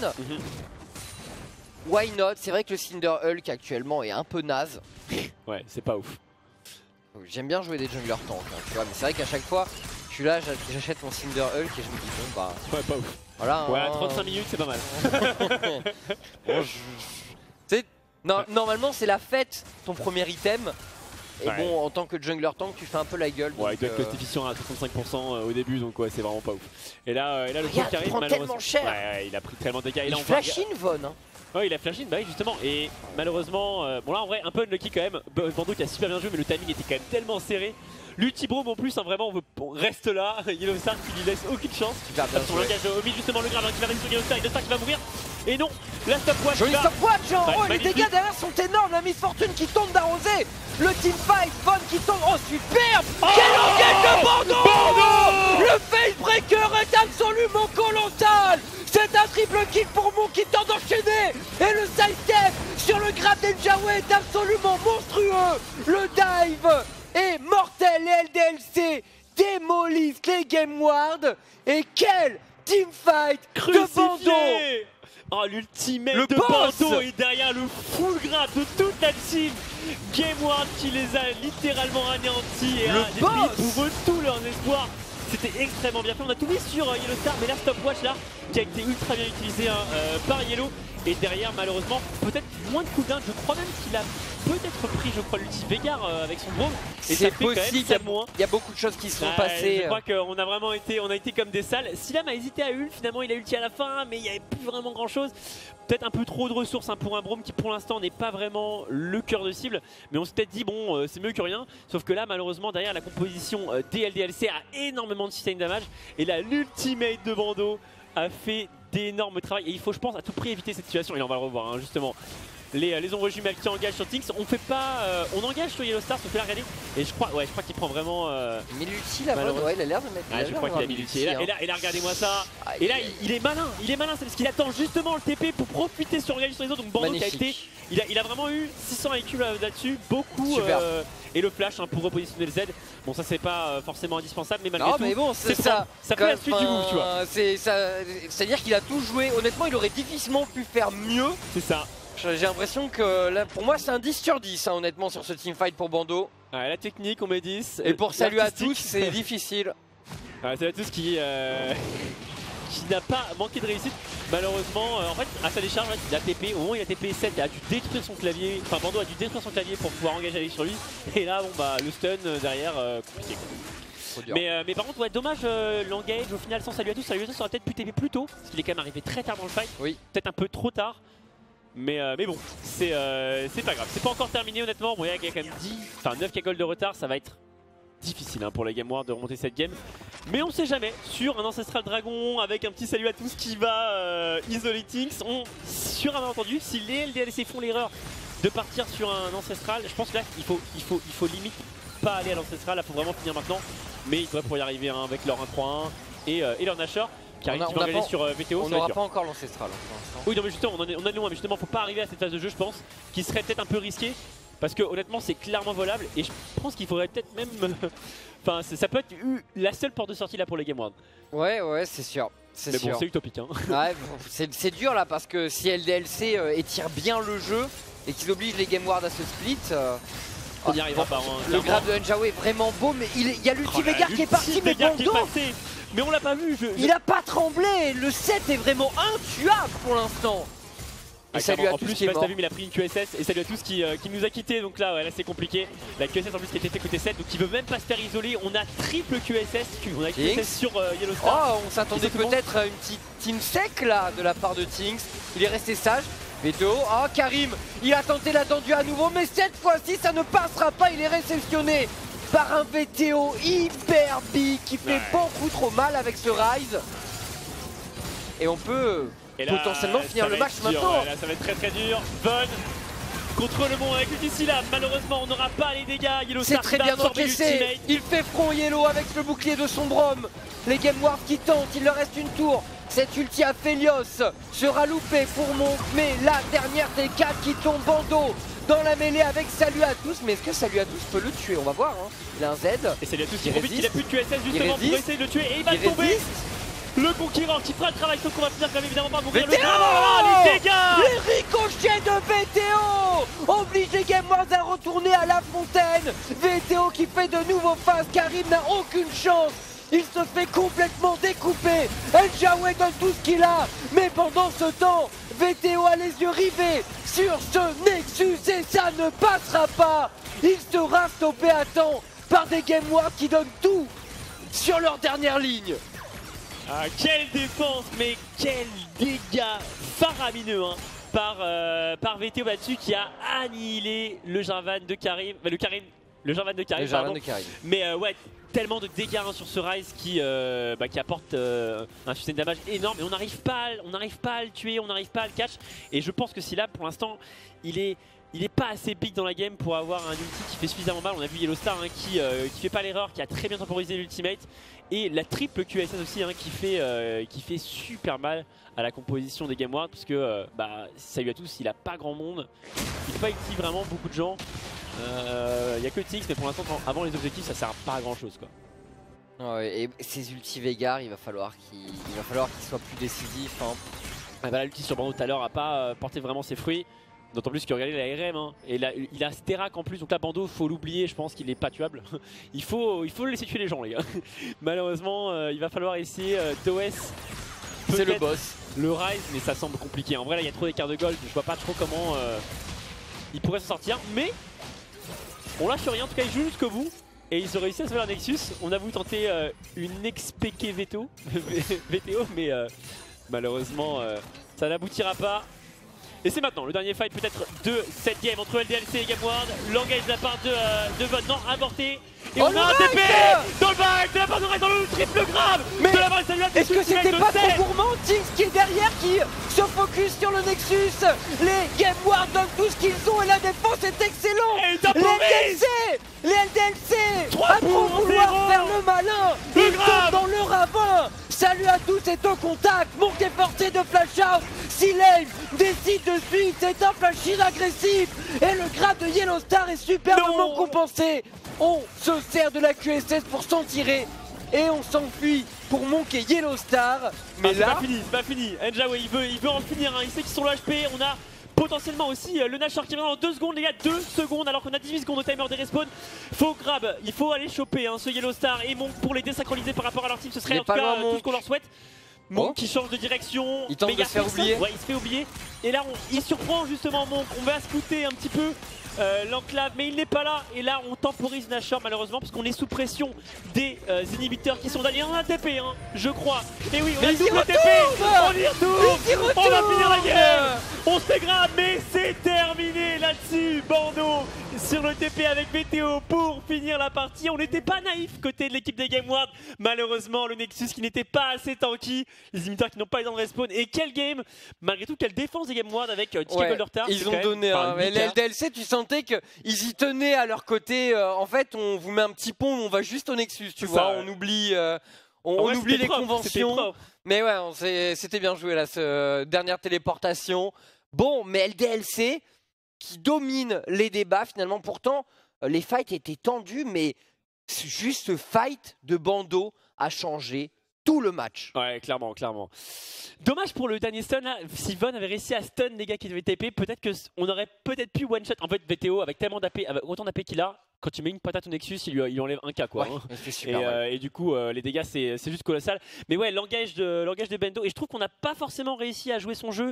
Why not? C'est vrai que le Cinder Hulk actuellement est un peu naze. Ouais, c'est pas ouf. J'aime bien jouer des jungler tank, tu vois, mais c'est vrai qu'à chaque fois, je suis là, j'achète mon Cinder Hulk et je me dis bon bah... Ouais, pas ouf. Voilà. Ouais, 35 minutes, c'est pas mal. Bon, normalement, c'est la fête, ton premier item. Et bon, en tant que jungler tank, tu fais un peu la gueule. Ouais, il doit être cost efficient à 65% au début, donc ouais, c'est vraiment pas ouf. Et là le coup qui arrive, malheureusement, tellement cher. Ouais, il a pris tellement de dégâts. Il flash in Von. Ouais, il a flash in, bah oui, justement. Et malheureusement, bon là en vrai, un peu unlucky quand même. Bando qui a super bien joué, mais le timing était quand même tellement serré. L'Ultibrome en plus, vraiment, on reste là. Yellowstar qui lui laisse aucune chance. Son langage au mid, justement, le grave qui va réussir Yellowstar. Yellowstar qui va mourir. Et non, la stopwatch. Joli stopwatch, genre. Oh, les dégâts derrière sont énormes. La Miss Fortune qui tombe d'arroser. Le teamfight, Von qui tombe. Oh, superbe. Quel engage de Bando. Le facebreaker est absolument colossal. C'est un triple kick pour Mon qui tente d'enchaîner. Et le sidestep sur le grab d'Enjawe est absolument monstrueux. Le dive est mortel. Les LDLC démolissent les Game Ward. Et quel teamfight de Bando. Oh, l'ultimate Le de boss Bando est derrière le full grab de toute la team. Game Ward qui les a littéralement anéantis et a détruit pour eux tout leur espoir. C'était extrêmement bien fait. On a tout mis sur Yellow Star, mais là, Stopwatch là, qui a été ultra bien utilisé par Yellow. Et derrière, malheureusement, peut-être moins de cooldown. Je crois même qu'il a peut-être pris, je crois, l'ulti Veigar avec son drone. Et ça fait possible, il y a beaucoup de choses qui se sont passées. Je crois qu'on a vraiment été, comme des salles. Silam a hésité à ult, finalement il a ulti à la fin, mais il n'y avait plus vraiment grand chose. Peut-être un peu trop de ressources pour un Braum qui pour l'instant n'est pas vraiment le cœur de cible. Mais on s'est peut-être dit, bon, c'est mieux que rien. Sauf que là, malheureusement, derrière la composition DLDLC a énormément de sustain damage. Et là, l'ultimate de Bando a fait d'énormes travail. Et il faut, je pense, à tout prix éviter cette situation. Et là, on va le revoir, hein, justement. Les ombres jumelles qui engagent sur Tinks, on engage sur Yellow Star, sauf que là regardez, et je crois qu'il prend vraiment. Mais l'ulti là, ouais, il a l'air de mettre. Je crois qu'il a mis l'ulti. Et là, regardez-moi ça. Et là, il est malin, c'est parce qu'il attend justement le TP pour profiter sur engage sur les autres. Donc Bando qui a été, il a vraiment eu 600 IQ là-dessus, beaucoup. Et le flash pour repositionner le Z. Bon, ça c'est pas forcément indispensable, mais malgré tout, mais bon, ça fait la suite du move, tu vois. C'est-à-dire qu'il a tout joué. Honnêtement, il aurait difficilement pu faire mieux. C'est ça. J'ai l'impression que là, pour moi c'est un 10 sur 10 honnêtement sur ce teamfight pour Bando. Ouais, la technique on met 10. Et pour salut à tous c'est difficile. Salut à tous qui n'a pas manqué de réussite. Malheureusement en fait à sa décharge il a TP, au moment où il a TP 7 il a dû détruire son clavier. Enfin Bando a dû détruire son clavier pour pouvoir engager avec sur lui. Et là bon bah le stun derrière compliqué. Mais par contre ouais dommage l'engage au final sans salut à tous aurait peut-être pu TP plus tôt. Parce qu'il est quand même arrivé très tard dans le fight. Oui. Peut-être un peu trop tard. Mais bon, c'est pas grave. C'est pas encore terminé honnêtement. Bon, il y a quand même 9 cagoles de retard. Ça va être difficile pour la Game Ward de remonter cette game. Mais on sait jamais. Sur un Ancestral Dragon avec un petit salut à tous qui va isoler Tinks. Sur un malentendu, si les LDLC font l'erreur de partir sur un Ancestral, je pense que là il faut limite pas aller à l'Ancestral. Là il faut vraiment finir maintenant. Mais il doit pour y arriver avec leur 1-3-1 et leur Nashor. Qui va engager sur VTO. On n'aura pas encore l'ancestral pour l'instant. Oui, non, mais justement, on en est loin. Mais justement, faut pas arriver à cette phase de jeu, je pense, qui serait peut-être un peu risqué. Parce que honnêtement, c'est clairement volable. Et je pense qu'il faudrait peut-être même. Enfin, ça peut être la seule porte de sortie là pour les Game Ward. Ouais, c'est sûr. Mais bon, c'est utopique. Hein. Ouais, c'est dur là parce que si LDLC étire bien le jeu et qu'ils obligent les Game Ward à se split. On n'y arrivera pas. Le grab de Enjawe est vraiment beau, mais il y a l'ulti Veigar qui est parti, mais Bando. Mais on l'a pas vu. Il a pas tremblé. Le set est vraiment intuable pour l'instant. Et salut à tous qui est mort. Vu, mais il a pris une QSS. Et salut à tous qui nous a quitté. Donc là, là c'est compliqué. La QSS en plus qui était fait côté 7. Donc il veut même pas se faire isoler. On a triple QSS. On a QSS sur Yellow Star. Oh, on s'attendait peut-être à une petite team sec là de la part de Tinks. Il est resté sage. VTO, oh Karim, il a tenté l'attendu à nouveau. Mais cette fois-ci, ça ne passera pas. Il est réceptionné par un VTO hyper big qui fait beaucoup trop mal avec ce Rise. Et on peut potentiellement finir le match maintenant. Là, ça va être très très dur. Von contre le monde avec Silam. Malheureusement, on n'aura pas les dégâts. C'est très bien encaissé. Il fait front Yellow avec le bouclier de son Braum. Les Game Ward qui tentent, il leur reste une tour. Cette ulti à Felios sera loupée pour mon. Mais la dernière des 4 qui tombe Bando dans la mêlée avec salut à tous. Mais est-ce que salut à tous peut le tuer? On va voir. Hein. Il a un Z. Et salut à tous qui profite qu'il a plus de QSS justement pour essayer de le tuer. Et il va tomber. Le conquérant qui fera le travail, sauf qu'on va finir quand même évidemment par mourir. Les dégâts! Les ricochets de VTO oblige les Game Wars à retourner à la fontaine. VTO qui fait de nouveau face. Karim n'a aucune chance. Il se fait complètement découper. Enjawe donne tout ce qu'il a. Mais pendant ce temps, VTO a les yeux rivés sur ce Nexus et ça ne passera pas. Il sera stoppé à temps par des Game Wars qui donnent tout sur leur dernière ligne. Ah, quelle défense, mais quel dégât faramineux par VTO là-dessus qui a annihilé le Jarvan de Karim. Le Jarvan de Karim. Mais ouais, tellement de dégâts sur ce Rise qui apporte un sustain damage énorme. Et on n'arrive pas à le tuer, on n'arrive pas à le catch. Et je pense que si là, pour l'instant, il est il est pas assez big dans la game pour avoir un ulti qui fait suffisamment mal. On a vu Yellow Star qui fait pas l'erreur, qui a très bien temporisé l'ultimate. Et la triple QSS aussi qui fait super mal à la composition des Game Ward, parce que salut à tous, il a pas grand monde. Il fight vraiment beaucoup de gens. Il y a que Tix, mais pour l'instant avant les objectifs ça sert pas à grand chose quoi. Ouais, et ces ulti Veigar, il va falloir qu'il soit plus décisif. L'ulti sur Bando tout à l'heure a pas porté vraiment ses fruits. D'autant plus que regardez la RM et là, il a Sterak en plus, donc là Bando faut l'oublier, je pense qu'il est pas tuable. il faut le laisser tuer les gens les gars. Malheureusement il va falloir essayer d'OS. C'est le boss. Le Rise, mais ça semble compliqué. En vrai là il y a trop d'écarts de gold, je vois pas trop comment il pourrait s'en sortir. Mais on lâche rien, en tout cas ils jouent jusqu'au bout. Et ils ont réussi à sauver un Nexus. On a voulu tenter une XPK VTO, mais malheureusement ça n'aboutira pas. Et c'est maintenant le dernier fight peut-être de cette game entre LDLC et GameWard. L'engage de la part de Von, non, avorté. Et on a un TP dans le back de la part de Rise dans le triple grave. Mais est-ce que c'était pas trop gourmand? Tix qui est derrière, qui se focus sur le Nexus. Les GameWard donnent tout ce qu'ils ont et la défense est excellente. Les LDLC à trop vouloir faire le malin, ils tombent dans le ravin. Salut à tous, c'est au contact. Monk est forcé de flash out. Silane décide de suivre, c'est un flash agressif. Et le grab de Yellow Star est superbement compensé. On se sert de la QSS pour s'en tirer. Et on s'enfuit pour Monk et Yellow Star. Mais là, c'est pas fini. Enjawe il veut en finir. Il sait qu'ils sont le HP. On a potentiellement aussi le Nashor qui revient dans 2 secondes, les gars, 2 secondes alors qu'on a 18 secondes au timer des respawns. Faut grab, il faut aller choper ce Yellow Star et Monk pour les désynchroniser par rapport à leur team. Ce serait en tout cas tout ce qu'on leur souhaite. Monk qui change de direction, il tente de se faire oublier. Ouais, il se fait oublier. Et là il surprend justement Monk. On va scouter un petit peu l'enclave, mais il n'est pas là. Et là on temporise Nashor malheureusement parce qu'on est sous pression des inhibiteurs qui sont derrière. On a un TP je crois. Et oui, on a double TP. On y retourne. On va finir la guerre. On se dégrade, mais c'est terminé là-dessus. Bando sur le TP avec VTO pour finir la partie. On n'était pas naïf côté de l'équipe des GameWard. Malheureusement, le Nexus qui n'était pas assez tanky. Les inhibiteurs qui n'ont pas eu le temps de respawn. Et quel game, malgré tout, quelle défense des GameWard avec 10 gold de retard. Ils ont donné mais les LDLC, tu sentais qu'ils y tenaient à leur côté. En fait, on vous met un petit pont, on va juste au Nexus, tu vois. On oublie, on oublie les conventions. Mais ouais, c'était bien joué là, cette dernière téléportation. Bon, mais LDLC qui domine les débats finalement. Pourtant, les fights étaient tendus, mais juste ce fight de Bando a changé tout le match. Ouais, clairement. Dommage pour le dernier stun là. Si Von avait réussi à stun les gars qui devaient TP, peut-être qu'on aurait peut-être pu one shot. En fait, VTO avec tellement d'AP, avec autant d'AP qu'il a, quand il met une patate au Nexus, il lui enlève un K quoi. Ouais, et du coup, les dégâts c'est juste colossal. Mais ouais, l'engage de Bando. Et je trouve qu'on n'a pas forcément réussi à jouer son jeu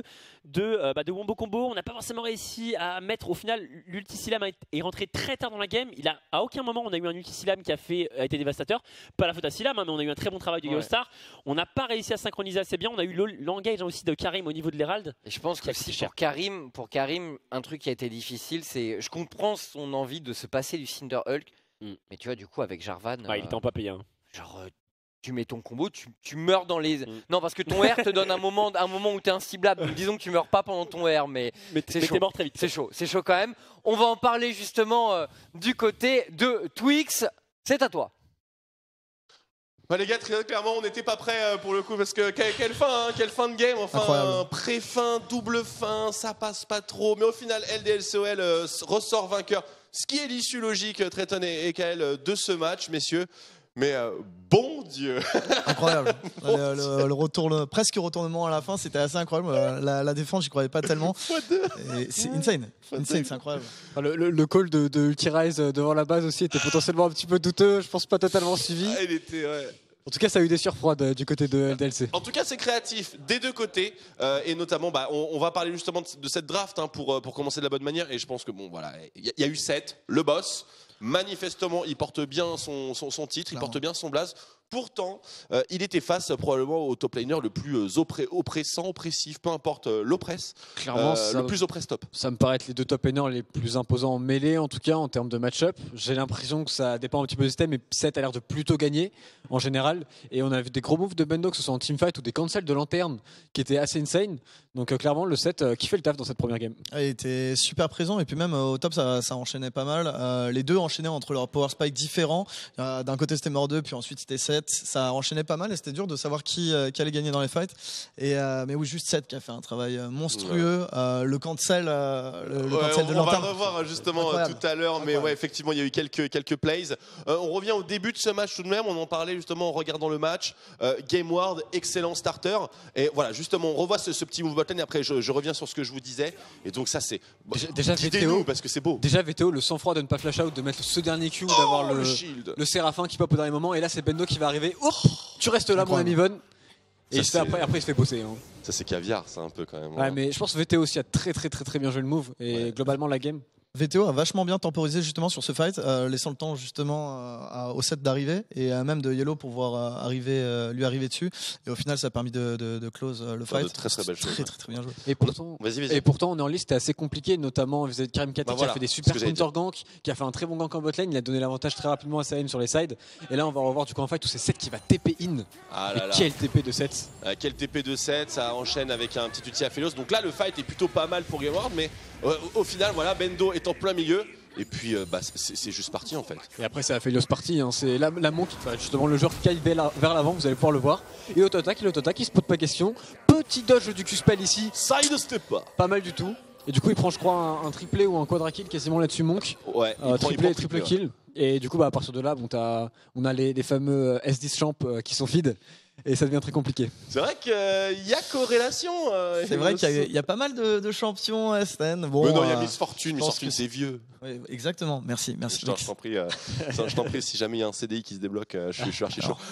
de wombo combo. On n'a pas forcément réussi à mettre au final l'ulti Silam est rentré très tard dans la game. À aucun moment on a eu un ulti Silam qui a été dévastateur. Pas la faute à Silam, mais on a eu un très bon travail de Yellow Star. On n'a pas réussi à synchroniser assez bien. On a eu l'engage aussi de Karim au niveau de l'Herald. Et je pense que aussi pour Karim, un truc qui a été difficile, c'est je comprends son envie de se passer du Cinder Hulk, mais tu vois du coup avec Jarvan, il était en pas payé. Genre tu mets ton combo, tu meurs dans les. Non, parce que ton R te donne un moment où tu es inciblable. Disons que tu meurs pas pendant ton R, mais c'est chaud. Mort très vite. C'est chaud quand même. On va en parler justement du côté de Twix. C'est à toi. Bah les gars, très clairement, on n'était pas prêts pour le coup parce que quelle fin de game, enfin pré-fin, double fin, ça passe pas trop. Mais au final, LDLCOL ressort vainqueur. Ce qui est l'issue logique, Trayton et KL, de ce match, messieurs. Mais bon Dieu. Incroyable. Le presque retournement à la fin, c'était assez incroyable. La défense, j'y croyais pas tellement. C'est insane. C'est incroyable. Le call de Ulti-Rise devant la base aussi était potentiellement un petit peu douteux. Je pense pas totalement suivi. Il était, En tout cas, ça a eu des surfroides du côté de LDLC. En tout cas, c'est créatif des deux côtés. Et notamment, on va parler justement de cette draft pour commencer de la bonne manière. Et je pense que, bon, voilà, il y a eu 7, le boss. Manifestement, il porte bien son titre, il porte bien son blaze. Pourtant, il était face probablement au top laner le plus oppressant, oppressif, peu importe l'oppresse. Clairement, le plus oppress top. Ça me paraît être les deux top laners les plus imposants en mêlée, en tout cas en termes de match-up. J'ai l'impression que ça dépend un petit peu du système, mais Seth a l'air de plutôt gagner en général. Et on a vu des gros moves de Bendo, que ce soit en teamfight ou des cancels de lanterne qui étaient assez insane. Donc clairement, le Seth qui fait le taf dans cette première game. Il était super présent et puis même au top, ça enchaînait pas mal. Les deux enchaînaient entre leurs power spikes différents. D'un côté, c'était Mort 2, puis ensuite c'était Seth. Ça enchaînait pas mal et c'était dur de savoir qui allait gagner dans les fights. Mais oui, juste Seth qui a fait un travail monstrueux. Le cancel, cancel de lanterne. On va le revoir justement tout à l'heure, mais ouais, effectivement, il y a eu quelques plays. On revient au début de ce match tout de même. On en parlait justement en regardant le match. GameWard, excellent starter. Et voilà, justement, on revoit ce petit move button et après je reviens sur ce que je vous disais. Et donc ça, c'est déjà VTO, parce que c'est beau. Déjà VTO, le sang-froid de ne pas flash out, de mettre ce dernier Q, d'avoir le Séraphin qui pop au dernier moment. Et là, c'est Bendo qui va arriver. Oh, tu restes là, mon ami Von. Et après, il se fait bosser. Hein. Ça, c'est caviar, ça, un peu quand même. Ouais, mais je pense que VTO aussi a très bien joué le move. Et globalement, la game. VTO a vachement bien temporisé justement sur ce fight, laissant le temps justement au set d'arriver et même de Yellow pour pouvoir lui arriver dessus. Et au final, ça a permis de close le fight. Très belle chose. Très bien joué. Et pourtant, on est en liste, c'était assez compliqué, notamment vis-à-vis de Karim Kate qui a fait des super counter gank, qui a fait un très bon gank en botlane. Il a donné l'avantage très rapidement à Saïm sur les sides. Et là, on va revoir du coup en fight où c'est Seth qui va TP in. Quel TP de Seth. Quel TP de Seth, ça enchaîne avec un petit outil à Phélos. Donc là, le fight est plutôt pas mal pour GameWard, mais au final, voilà, Bendo est en plein milieu. Et puis c'est juste parti en fait. Et après c'est la Phélos partie, hein. C'est la montre, justement le joueur qui caille vers l'avant, vous allez pouvoir le voir. Et Autotac il se pose pas question. Petit dodge du Q-spell ici. Side step pas mal du tout. Et du coup il prend je crois un triplé ou un quadra kill quasiment là-dessus Monk. Ouais, triple kill. Et du coup à partir de là on a les fameux S10 champ qui sont feed. Et ça devient très compliqué. C'est vrai qu'il y a corrélation. C'est vrai qu'il y a pas mal de champions SN. Bon, mais non, il y a Miss Fortune. Miss Fortune, c'est vieux. Oui, exactement. Merci. Je t'en prie, si jamais il y a un CDI qui se débloque, je suis archi chaud.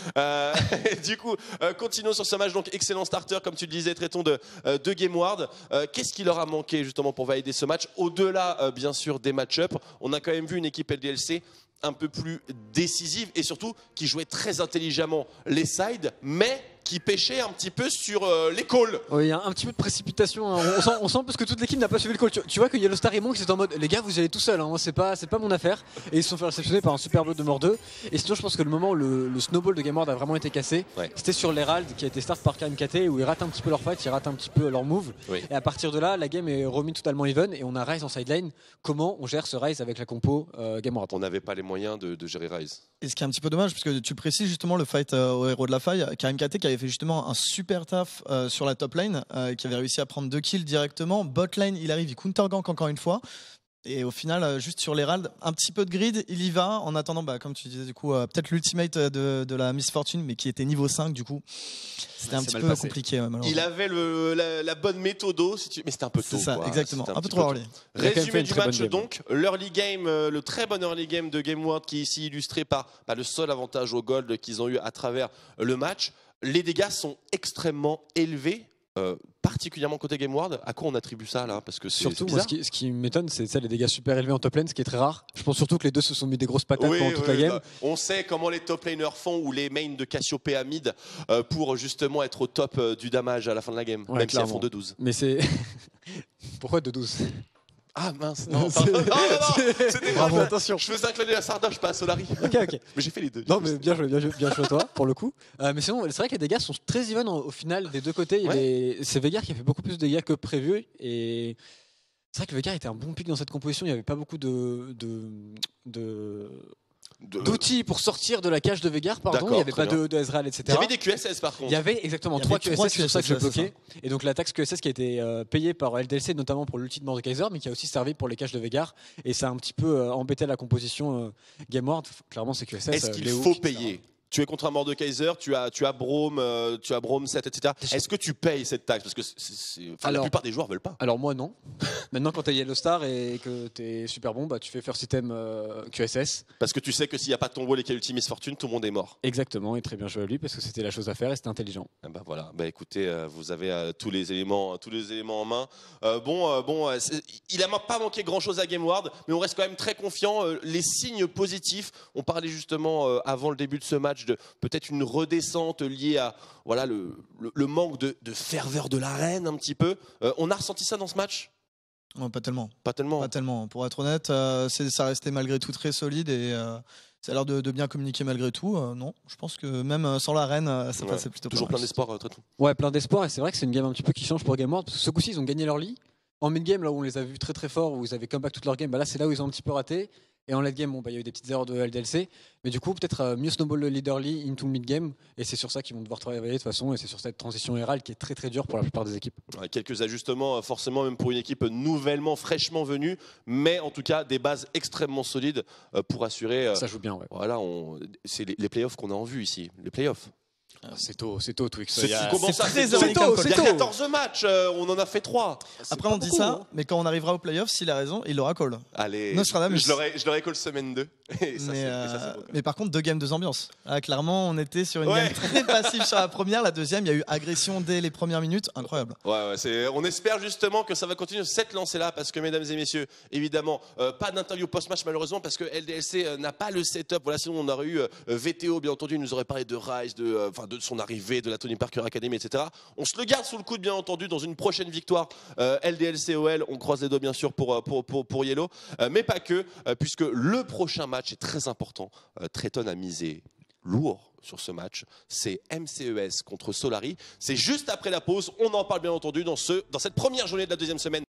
Du coup, continuons sur ce match. Donc, excellent starter, comme tu le disais, traitons de GameWard. Qu'est-ce qui leur a manqué justement pour valider ce match? Au-delà, bien sûr, des match-up, on a quand même vu une équipe LDLC un peu plus décisive et surtout qui jouait très intelligemment les sides, mais qui pêchait un petit peu sur les calls. Oui, il y a un petit peu de précipitation. Hein. On sent parce que toute l'équipe n'a pas suivi le call. Tu vois que Yellowstar et Monk c'est en mode les gars vous y allez tout seul, hein. c'est pas mon affaire. Et ils se sont fait réceptionner par un super bloc de Mort 2. Et sinon je pense que le moment où le snowball de GameWard a vraiment été cassé, c'était sur l'Herald qui a été start par Karim KT où ils ratent un petit peu leur fight, ils ratent un petit peu leur move. Et à partir de là, la game est remise totalement even et on a Ryze en sideline. Comment on gère ce Ryze avec la compo GameWard? On n'avait pas les moyens de gérer Ryze. Et ce qui est un petit peu dommage, parce que tu précises justement le fight au héros de la faille, Karim KT qui avait fait justement un super taf sur la top lane, qui avait réussi à prendre 2 kills directement. Bot lane, il arrive, il counter gank encore une fois. Et au final, juste sur l'Herald, un petit peu de grid, il y va. En attendant, comme tu disais, du coup, peut-être l'ultimate de la Miss Fortune, mais qui était niveau 5, du coup. C'était un petit peu compliqué. Il avait la bonne méthodo, mais c'était un peu tôt. C'est ça, exactement. Un peu trop early. Résumé du match donc, l'early game, le très bon early game de GameWard qui est ici illustré par le seul avantage au gold qu'ils ont eu à travers le match. Les dégâts sont extrêmement élevés. Particulièrement côté GameWard, à quoi on attribue ça là? Parce que surtout moi, ce qui m'étonne, c'est les dégâts super élevés en top lane, ce qui est très rare. Je pense surtout que les deux se sont mis des grosses patates pendant toute la game. On sait comment les top laners font ou les mains de Cassiopeia mid pour justement être au top du damage à la fin de la game, même si elles font 2-12. Mais c'est pourquoi 2-12? Ah mince, non, c'était bravo, attention. Je faisais incliner la Sardoche, pas à Solari. Ok. Mais j'ai fait les deux. Non, mais bien joué toi, pour le coup. Mais sinon, c'est vrai que les dégâts sont très even au final des deux côtés. C'est Veigar qui a fait beaucoup plus de dégâts que prévu. Et c'est vrai que Veigar était un bon pick dans cette composition. Il n'y avait pas beaucoup d'outils pour sortir de la cage de Veigar, pardon. Il n'y avait pas de Ezreal, etc. Il y avait des QSS par contre. Il y avait exactement 3 QSS, c'est pour ça que je bloquais. Et donc la taxe QSS qui a été payée par LDLC, notamment pour l'ulti de Mordekaiser, mais qui a aussi servi pour les caches de Veigar. Et ça a un petit peu embêté la composition GameWard. Clairement, c'est QSS. Est-ce qu'il faut payer? Tu es contre un Mordekaiser, tu as Braum, 7, etc. Est-ce que tu payes cette taxe? Parce que la plupart des joueurs veulent pas. Alors moi non. Maintenant quand tu es Yellowstar et que tu es super bon, tu fais first item QSS. Parce que tu sais que s'il n'y a pas de ton wall et qu'il y a Ultimate Fortune, tout le monde est mort. Exactement, et très bien joué à lui parce que c'était la chose à faire et c'était intelligent. Voilà, écoutez, vous avez tous les éléments en main. Il n'a pas manqué grand chose à GameWard, mais on reste quand même très confiant. Les signes positifs, on parlait justement avant le début de ce match match, peut-être une redescente liée à voilà, le manque de ferveur de l'arène un petit peu. On a ressenti ça dans ce match? Pas tellement. Pas tellement. Pas tellement. Pour être honnête, ça restait malgré tout très solide et ça a l'air de bien communiquer malgré tout. Non, je pense que même sans l'arène, ça passait plutôt toujours plein d'espoir, Treton. Ouais, plein d'espoir et c'est vrai que c'est une game un petit peu qui change pour Game World parce que ce coup-ci ils ont gagné leur lead. En mid-game, là où on les a vus très très forts, où ils avaient comeback toute leur game, bah là c'est là où ils ont un petit peu raté. Et en late game, bon, bah, il y a eu des petites erreurs de LDLC. Mais du coup, peut-être mieux snowball le lead early into le mid-game. Et c'est sur ça qu'ils vont devoir travailler de toute façon. Et c'est sur cette transition RL qui est très très dure pour la plupart des équipes. Ouais, quelques ajustements, forcément, même pour une équipe nouvellement, fraîchement venue. Mais en tout cas, des bases extrêmement solides pour assurer. Ça joue bien, ouais. Voilà, c'est les playoffs qu'on a en vue ici. Les playoffs. C'est tôt, Twix. C'est très tôt. Il y a 14 matchs, on en a fait 3. Après, on dit beaucoup, ça, mais quand on arrivera aux playoffs, s'il a raison, il l'aura call. Allez, Nostradamus. Je l'aurais call semaine 2. Mais par contre, 2 games, 2 ambiances. Ah, clairement, on était sur une game très passive sur la première. La deuxième, il y a eu agression dès les premières minutes. Incroyable. On espère justement que ça va continuer cette lancée-là, parce que, mesdames et messieurs, évidemment, pas d'interview post-match malheureusement, parce que LDLC n'a pas le setup. Voilà, sinon on aurait eu VTO, bien entendu, il nous aurait parlé de Rise, de son arrivée, de la Tony Parker Academy, etc. On se le garde sous le coude, bien entendu, dans une prochaine victoire LDLC-OL. On croise les doigts, bien sûr, pour Yellow, mais pas que, puisque le prochain match est très important. Treton a misé lourd sur ce match, c'est MCES contre Solari. C'est juste après la pause. On en parle, bien entendu, dans cette première journée de la deuxième semaine.